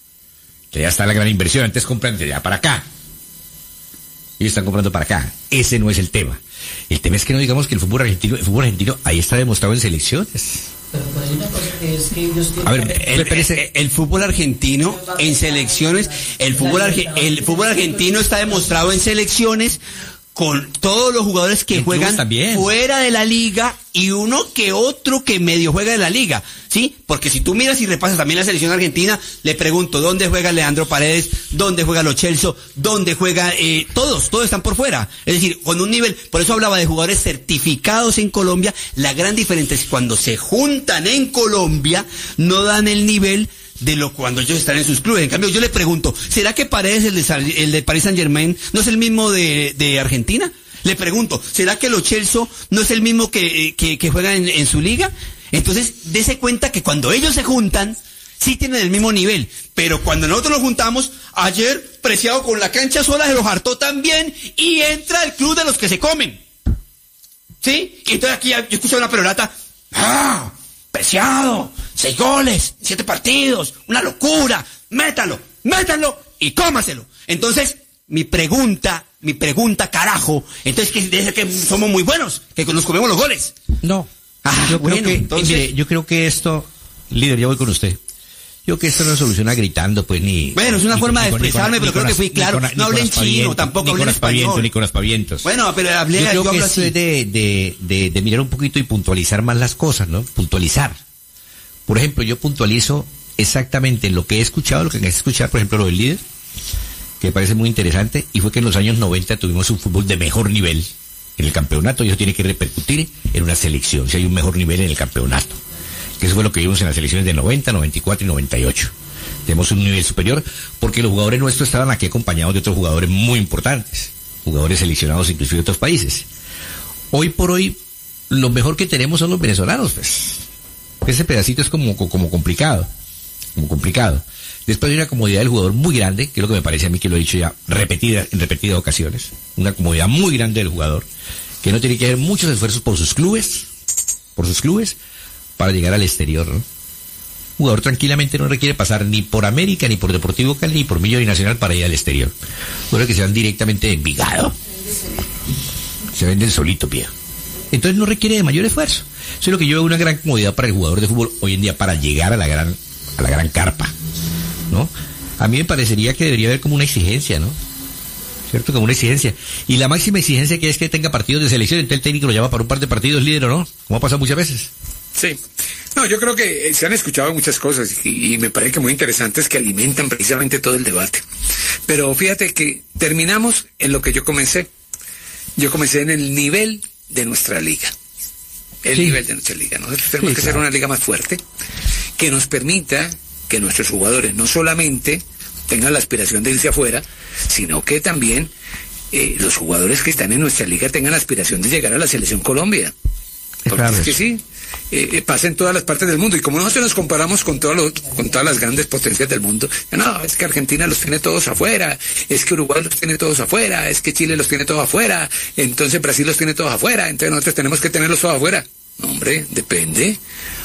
Que ya está la gran inversión, antes compran de allá para acá. Ellos están comprando para acá. Ese no es el tema. El tema es que no digamos que el fútbol argentino ahí está demostrado en selecciones. Pero hay una cosa que es que ellos tienen... A ver, el fútbol argentino en selecciones, el fútbol argentino está demostrado en selecciones con todos los jugadores que juegan fuera de la liga y uno que otro que medio juega de la liga, ¿sí? Porque si tú miras y repasas también la selección argentina, le pregunto, ¿dónde juega Leandro Paredes? ¿Dónde juega Lo Celso? ¿Dónde juega? Todos están por fuera. Es decir, con un nivel, por eso hablaba de jugadores certificados en Colombia, la gran diferencia es que cuando se juntan en Colombia, no dan el nivel de lo cuando ellos están en sus clubes. En cambio, yo le pregunto, ¿será que Paredes, el de Paris Saint-Germain, no es el mismo de Argentina? Le pregunto, ¿será que Lo Celso no es el mismo que juega en su liga? Entonces, dése cuenta que cuando ellos se juntan, sí tienen el mismo nivel, pero cuando nosotros nos juntamos, ayer Preciado con la cancha sola se los hartó también y entra el club de los que se comen. ¿Sí? Y entonces aquí yo escucho una perorata, Preciado, 6 goles, 7 partidos, una locura, métalo y cómaselo. Entonces, mi pregunta, carajo, entonces que debe ser que somos muy buenos, que nos comemos los goles. No. Yo creo que esto, líder, ya voy con usted. Yo creo que esto no se soluciona gritando, pues, ni... Bueno, es una forma de expresarme, pero creo que fui claro. No hablé en chino, tampoco hablé en español. Ni con aspavientos. Bueno, pero hablé... Yo creo que esto es de mirar un poquito y puntualizar más las cosas, ¿no? Puntualizar. Por ejemplo, yo puntualizo exactamente lo que he escuchado, lo que necesito escuchar, por ejemplo, lo del líder, que me parece muy interesante, y fue que en los años 90 tuvimos un fútbol de mejor nivel en el campeonato, y eso tiene que repercutir en una selección, si hay un mejor nivel en el campeonato. Que eso fue lo que vimos en las selecciones de 90, 94 y 98. Tenemos un nivel superior porque los jugadores nuestros estaban aquí acompañados de otros jugadores muy importantes, jugadores seleccionados inclusive de otros países. Hoy por hoy, lo mejor que tenemos son los venezolanos, pues. Ese pedacito es como complicado. Después hay una comodidad del jugador muy grande, que es lo que me parece a mí que lo he dicho ya en repetidas ocasiones. Una comodidad muy grande del jugador, que no tiene que hacer muchos esfuerzos por sus clubes, para llegar al exterior, ¿no? Un jugador tranquilamente no requiere pasar ni por América, ni por Deportivo Cali, ni por Millonario Nacional para ir al exterior. Bueno, que se van directamente de Envigado. Se venden solito, pie. Entonces no requiere de mayor esfuerzo. Eso es lo que yo veo una gran comodidad para el jugador de fútbol hoy en día para llegar a la gran carpa, ¿no? A mí me parecería que debería haber como una exigencia, ¿no? ¿Cierto? Como una exigencia. Y la máxima exigencia que es que tenga partidos de selección, entonces el técnico lo llama para un par de partidos, líder, ¿o no? Como ha pasado muchas veces. Sí. No, yo creo que se han escuchado muchas cosas y me parece que muy interesantes que alimentan precisamente todo el debate. Pero fíjate que terminamos en lo que yo comencé. Yo comencé en el nivel de nuestra liga. el nivel de nuestra liga. Nosotros tenemos que ser una liga más fuerte, que nos permita que nuestros jugadores no solamente tengan la aspiración de irse afuera, sino que también los jugadores que están en nuestra liga tengan la aspiración de llegar a la Selección Colombia. Porque es que sí, pasa en todas las partes del mundo, y como nosotros nos comparamos con todas las grandes potencias del mundo, no, es que Argentina los tiene todos afuera, es que Uruguay los tiene todos afuera, es que Chile los tiene todos afuera, entonces Brasil los tiene todos afuera, entonces nosotros tenemos que tenerlos todos afuera. No, hombre, depende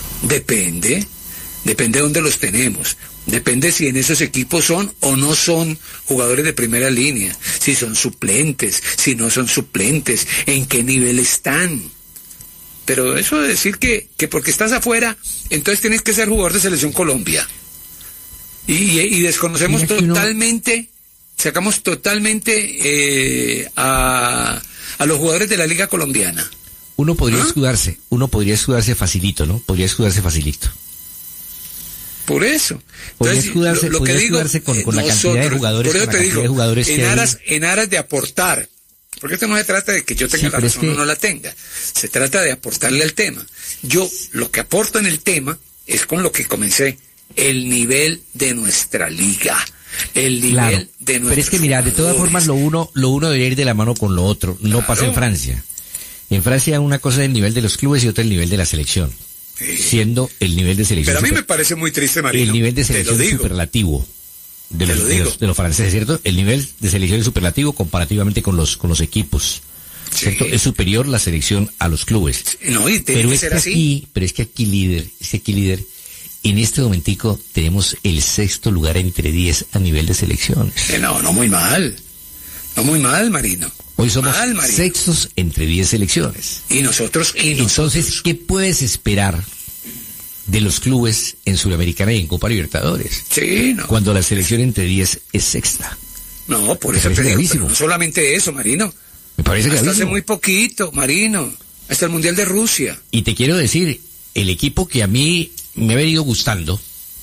de dónde los tenemos. Depende si en esos equipos son o no son jugadores de primera línea, si son suplentes, si no son suplentes, en qué nivel están. Pero eso de decir que porque estás afuera, entonces tienes que ser jugador de Selección Colombia. Y desconocemos totalmente, sacamos totalmente a los jugadores de la Liga Colombiana. Uno podría escudarse facilito, ¿no? Podría escudarse facilito. Por eso. Entonces, podría escudarse con la cantidad de jugadores, por eso te digo, en aras de aportar. Porque esto no se trata de que yo tenga la razón o no la tenga. Se trata de aportarle al tema. Yo lo que aporto en el tema es con lo que comencé. El nivel de nuestra liga. El nivel de nuestra. Pero es que mira, de todas formas lo uno debería ir de la mano con lo otro. No pasa en Francia. En Francia una cosa es el nivel de los clubes y otra el nivel de la selección. Siendo el nivel de selección. Pero a mí me parece muy triste, Marino. El nivel de selección es superlativo de los franceses, ¿cierto? El nivel de selección es superlativo comparativamente con los equipos. ¿Cierto? Es superior la selección a los clubes. No, y tiene que ser así. Pero es que aquí líder, en este momentico tenemos el 6º lugar entre 10 a nivel de selecciones. No muy mal. No muy mal, Marino. Hoy somos 6º entre 10 selecciones. Y nosotros. Entonces, ¿qué puedes esperar de los clubes en Sudamericana y en Copa Libertadores? Sí, no. Cuando la selección entre 10 es sexta. No, por eso te digo, pero no solamente eso, Marino. Me parece que hasta hace muy poquito, Marino. Hasta el Mundial de Rusia. Y te quiero decir, el equipo que a mí me ha venido gustando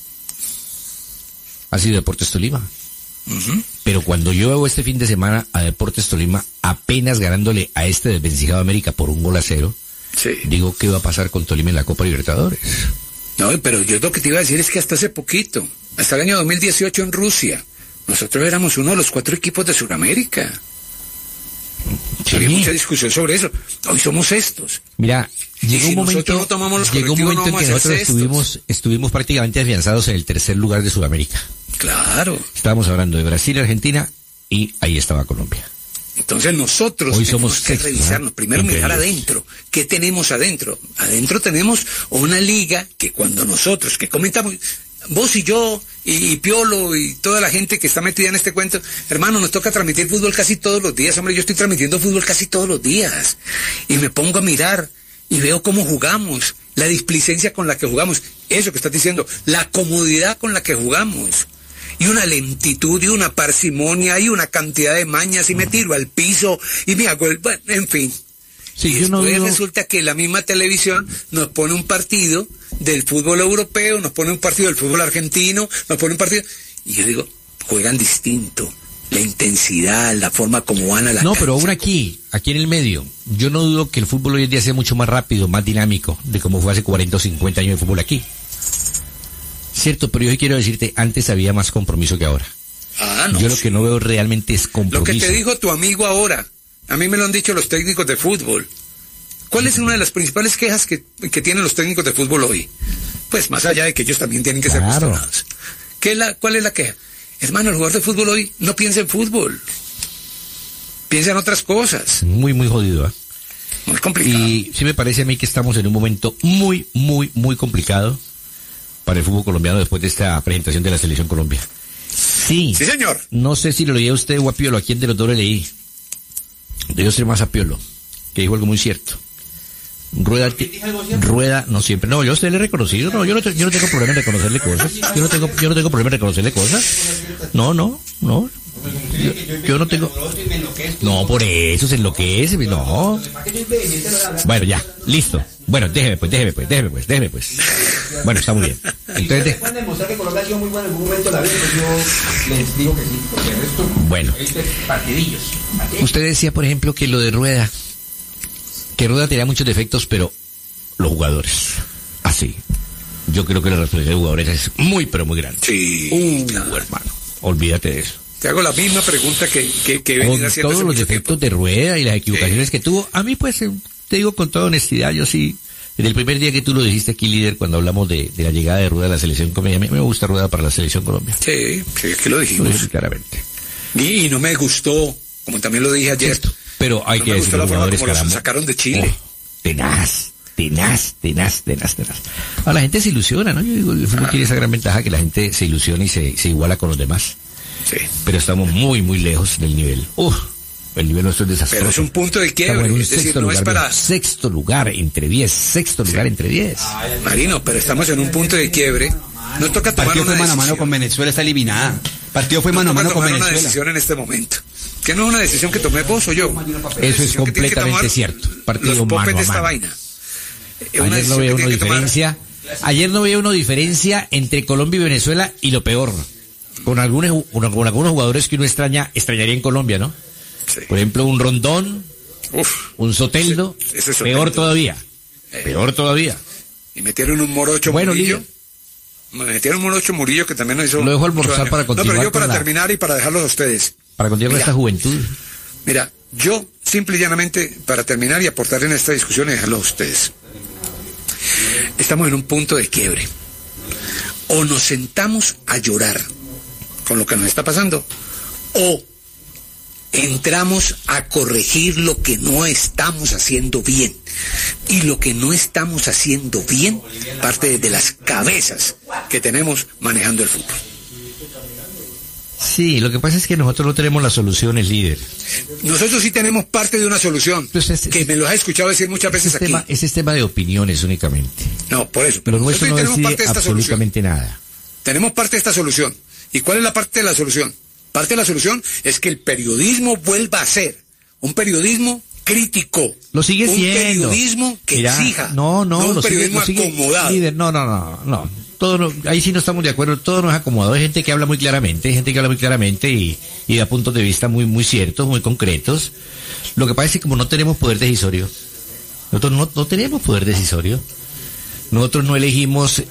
ha sido Deportes Tolima. Pero cuando yo veo este fin de semana a Deportes Tolima apenas ganándole a este desvencijado América por 1-0, digo, ¿qué va a pasar con Tolima en la Copa Libertadores? No, pero yo lo que te iba a decir es que hasta hace poquito, hasta el año 2018 en Rusia, nosotros éramos uno de los 4 equipos de Sudamérica. Había mucha discusión sobre eso. Hoy somos estos. Mira, llegó un momento en que nosotros estuvimos prácticamente afianzados en el 3er lugar de Sudamérica. Claro. Estábamos hablando de Brasil, Argentina, y ahí estaba Colombia. Entonces nosotros hoy tenemos somos que revisarnos. Primero mirar adentro. ¿Qué tenemos adentro? Adentro tenemos una liga que cuando nosotros, que comentamos, vos y yo, y Piolo, y toda la gente que está metida en este cuento, hermano, nos toca transmitir fútbol casi todos los días. Hombre, yo estoy transmitiendo fútbol casi todos los días. Y me pongo a mirar, y veo cómo jugamos, la displicencia con la que jugamos, eso que estás diciendo, la comodidad con la que jugamos. Y una lentitud y una parsimonia y una cantidad de mañas y me tiro al piso y me hago bueno, en fin. Sí, y después resulta que la misma televisión nos pone un partido del fútbol europeo, nos pone un partido del fútbol argentino, nos pone un partido... Y yo digo, juegan distinto. La intensidad, la forma como van a la cancha. Pero aún aquí en el medio, yo no dudo que el fútbol hoy en día sea mucho más rápido, más dinámico de como fue hace 40 o 50 años de fútbol aquí. Cierto, pero yo quiero decirte, antes había más compromiso que ahora. Yo lo que no veo realmente es compromiso. Lo que te dijo tu amigo ahora, a mí me lo han dicho los técnicos de fútbol. ¿Cuál es una de las principales quejas que tienen los técnicos de fútbol hoy? Pues más allá de que ellos también tienen que ser cuestionados. ¿Cuál es la queja? Hermano, el jugador de fútbol hoy no piensa en fútbol. Piensa en otras cosas. Muy, muy jodido, ¿eh? Muy complicado. Y sí me parece a mí que estamos en un momento muy, muy, muy complicado para el fútbol colombiano después de esta presentación de la Selección Colombia. Sí, señor. No sé si lo leía usted o a Piolo, a quién de los dos le leí. Debió ser más a Piolo, que dijo algo muy cierto. Rueda, no siempre. No, yo a usted le he reconocido. No, yo no tengo problema en reconocerle cosas. Yo no tengo problema en reconocerle cosas. No. Yo no tengo. No, por eso se enloquece. No. Bueno, ya, listo. Bueno, déjeme pues. Bueno, está muy bien. Entonces, bueno, usted decía, por ejemplo, que lo de Rueda, que Rueda tenía muchos defectos, pero los jugadores. Así. Yo creo que la responsabilidad de jugadores es muy, pero muy grande. Sí, claro. Hermano, olvídate de eso. Te hago la misma pregunta que he venido Con haciendo todos hace los mucho defectos tiempo. de Rueda y las equivocaciones que tuvo, a mí pues, te digo con toda honestidad, yo sí, desde el primer día que tú lo dijiste aquí, líder, cuando hablamos de la llegada de Rueda a la selección Colombia, a mí me gusta Rueda para la selección Colombia. Sí, es que lo dijimos. Lo dije claramente. Y no me gustó, como también lo dije ayer. Cierto, pero hay no que me decir gustó la los forma jugadores, como los caramba. sacaron de Chile. Tenaz. Ahora, la gente se ilusiona, ¿no? Yo digo, el fútbol tiene esa gran ventaja que la gente se ilusiona y se iguala con los demás. Sí. Pero estamos muy, muy lejos del nivel. El nivel nuestro es desastroso. Pero es un punto de quiebre, Estamos en un es decir, sexto no lugar, es para... sexto lugar entre 10. Marino, pero estamos en un punto de quiebre. Nos toca tomar Partido una fue mano a mano decisión. con Venezuela, está eliminada. Partido fue mano a Nos mano toca con tomar una Venezuela. decisión en este momento. Que no es una decisión que tomé vos o yo. Eso es completamente cierto. Partido los popes mano de a esta mano. vaina. Es una Ayer no decisión veía que una tiene que tomar- diferencia. Ayer no veía una diferencia entre Colombia y Venezuela y lo peor. Con algunos jugadores que uno extrañaría en Colombia, ¿no? Sí. Por ejemplo, un Rondón, un Soteldo, Ese Soteldo. peor todavía. Peor todavía. Y metieron un morocho Bueno, Murillo. líder. Metieron un morocho Murillo que también nos hizo... Lo dejo mucho almorzar daño. para continuar No, pero yo con para la- terminar y para dejarlos a ustedes. Para continuar con Mira. esta juventud. Mira, yo simple y llanamente, para terminar y aportar en esta discusión y dejarlo a ustedes. Estamos en un punto de quiebre. O nos sentamos a llorar con lo que nos está pasando, o entramos a corregir lo que no estamos haciendo bien. Y lo que no estamos haciendo bien parte de las cabezas que tenemos manejando el fútbol. Sí, lo que pasa es que nosotros no tenemos las soluciones, líder. Nosotros sí tenemos parte de una solución, Pues que me lo has escuchado decir muchas veces aquí. Ese es tema de opiniones únicamente. No, por eso. Pero nuestro no Nosotros sí tenemos decide parte de esta solución. absolutamente nada. Tenemos parte de esta solución. ¿Y cuál es la parte de la solución? Parte de la solución es que el periodismo vuelva a ser un periodismo crítico. Lo sigue un siendo. periodismo que Mira, exija. No, un lo periodismo sigue, acomodado. Líder, no. Todo ahí sí no estamos de acuerdo, todo no es acomodado. Hay gente que habla muy claramente, y da puntos de vista muy, muy ciertos, muy concretos. Lo que pasa es que como no tenemos poder decisorio, nosotros no tenemos poder decisorio. Nosotros no elegimos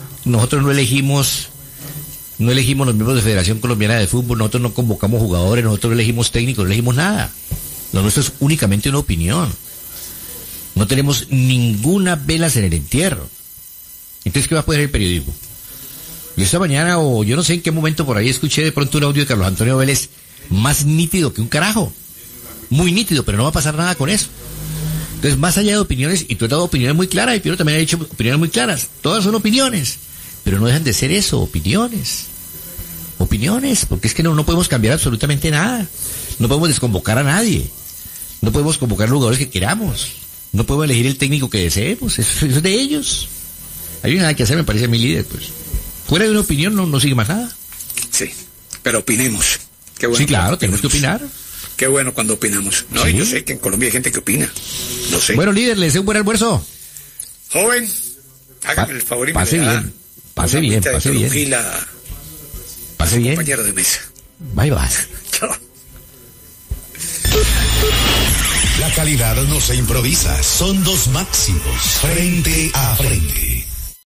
los miembros de Federación Colombiana de Fútbol, nosotros no convocamos jugadores, nosotros no elegimos técnicos, no elegimos nada. Lo nuestro es únicamente una opinión. No tenemos ninguna velas en el entierro. Entonces, ¿qué va a poder el periodismo? Yo esta mañana, o yo no sé en qué momento por ahí escuché de pronto un audio de Carlos Antonio Vélez más nítido que un carajo. Muy nítido, pero no va a pasar nada con eso. Entonces, más allá de opiniones, y tú has dado opiniones muy claras, y Piero también ha dicho opiniones muy claras. Todas son opiniones, pero no dejan de ser eso, opiniones. Opiniones, porque es que no podemos cambiar absolutamente nada. No podemos desconvocar a nadie. No podemos convocar a los jugadores que queramos. No podemos elegir el técnico que deseemos. Eso es de ellos. Hay nada que hacer, me parece, mi líder, pues. Fuera de una opinión no sigue más nada. Sí, pero opinemos. Qué bueno. Sí, claro, tenemos que opinar. Qué bueno cuando opinamos. No, Sí. yo sé que en Colombia hay gente que opina. Lo sé. Bueno, líder, le deseo un buen almuerzo. Joven, hágame el favor y Pase me le da bien, pase una bien, agüita de pase bien. Perugil a Pase su bien. compañero de mesa. Bye, bye. Chao. La calidad no se improvisa, son dos máximos frente a frente.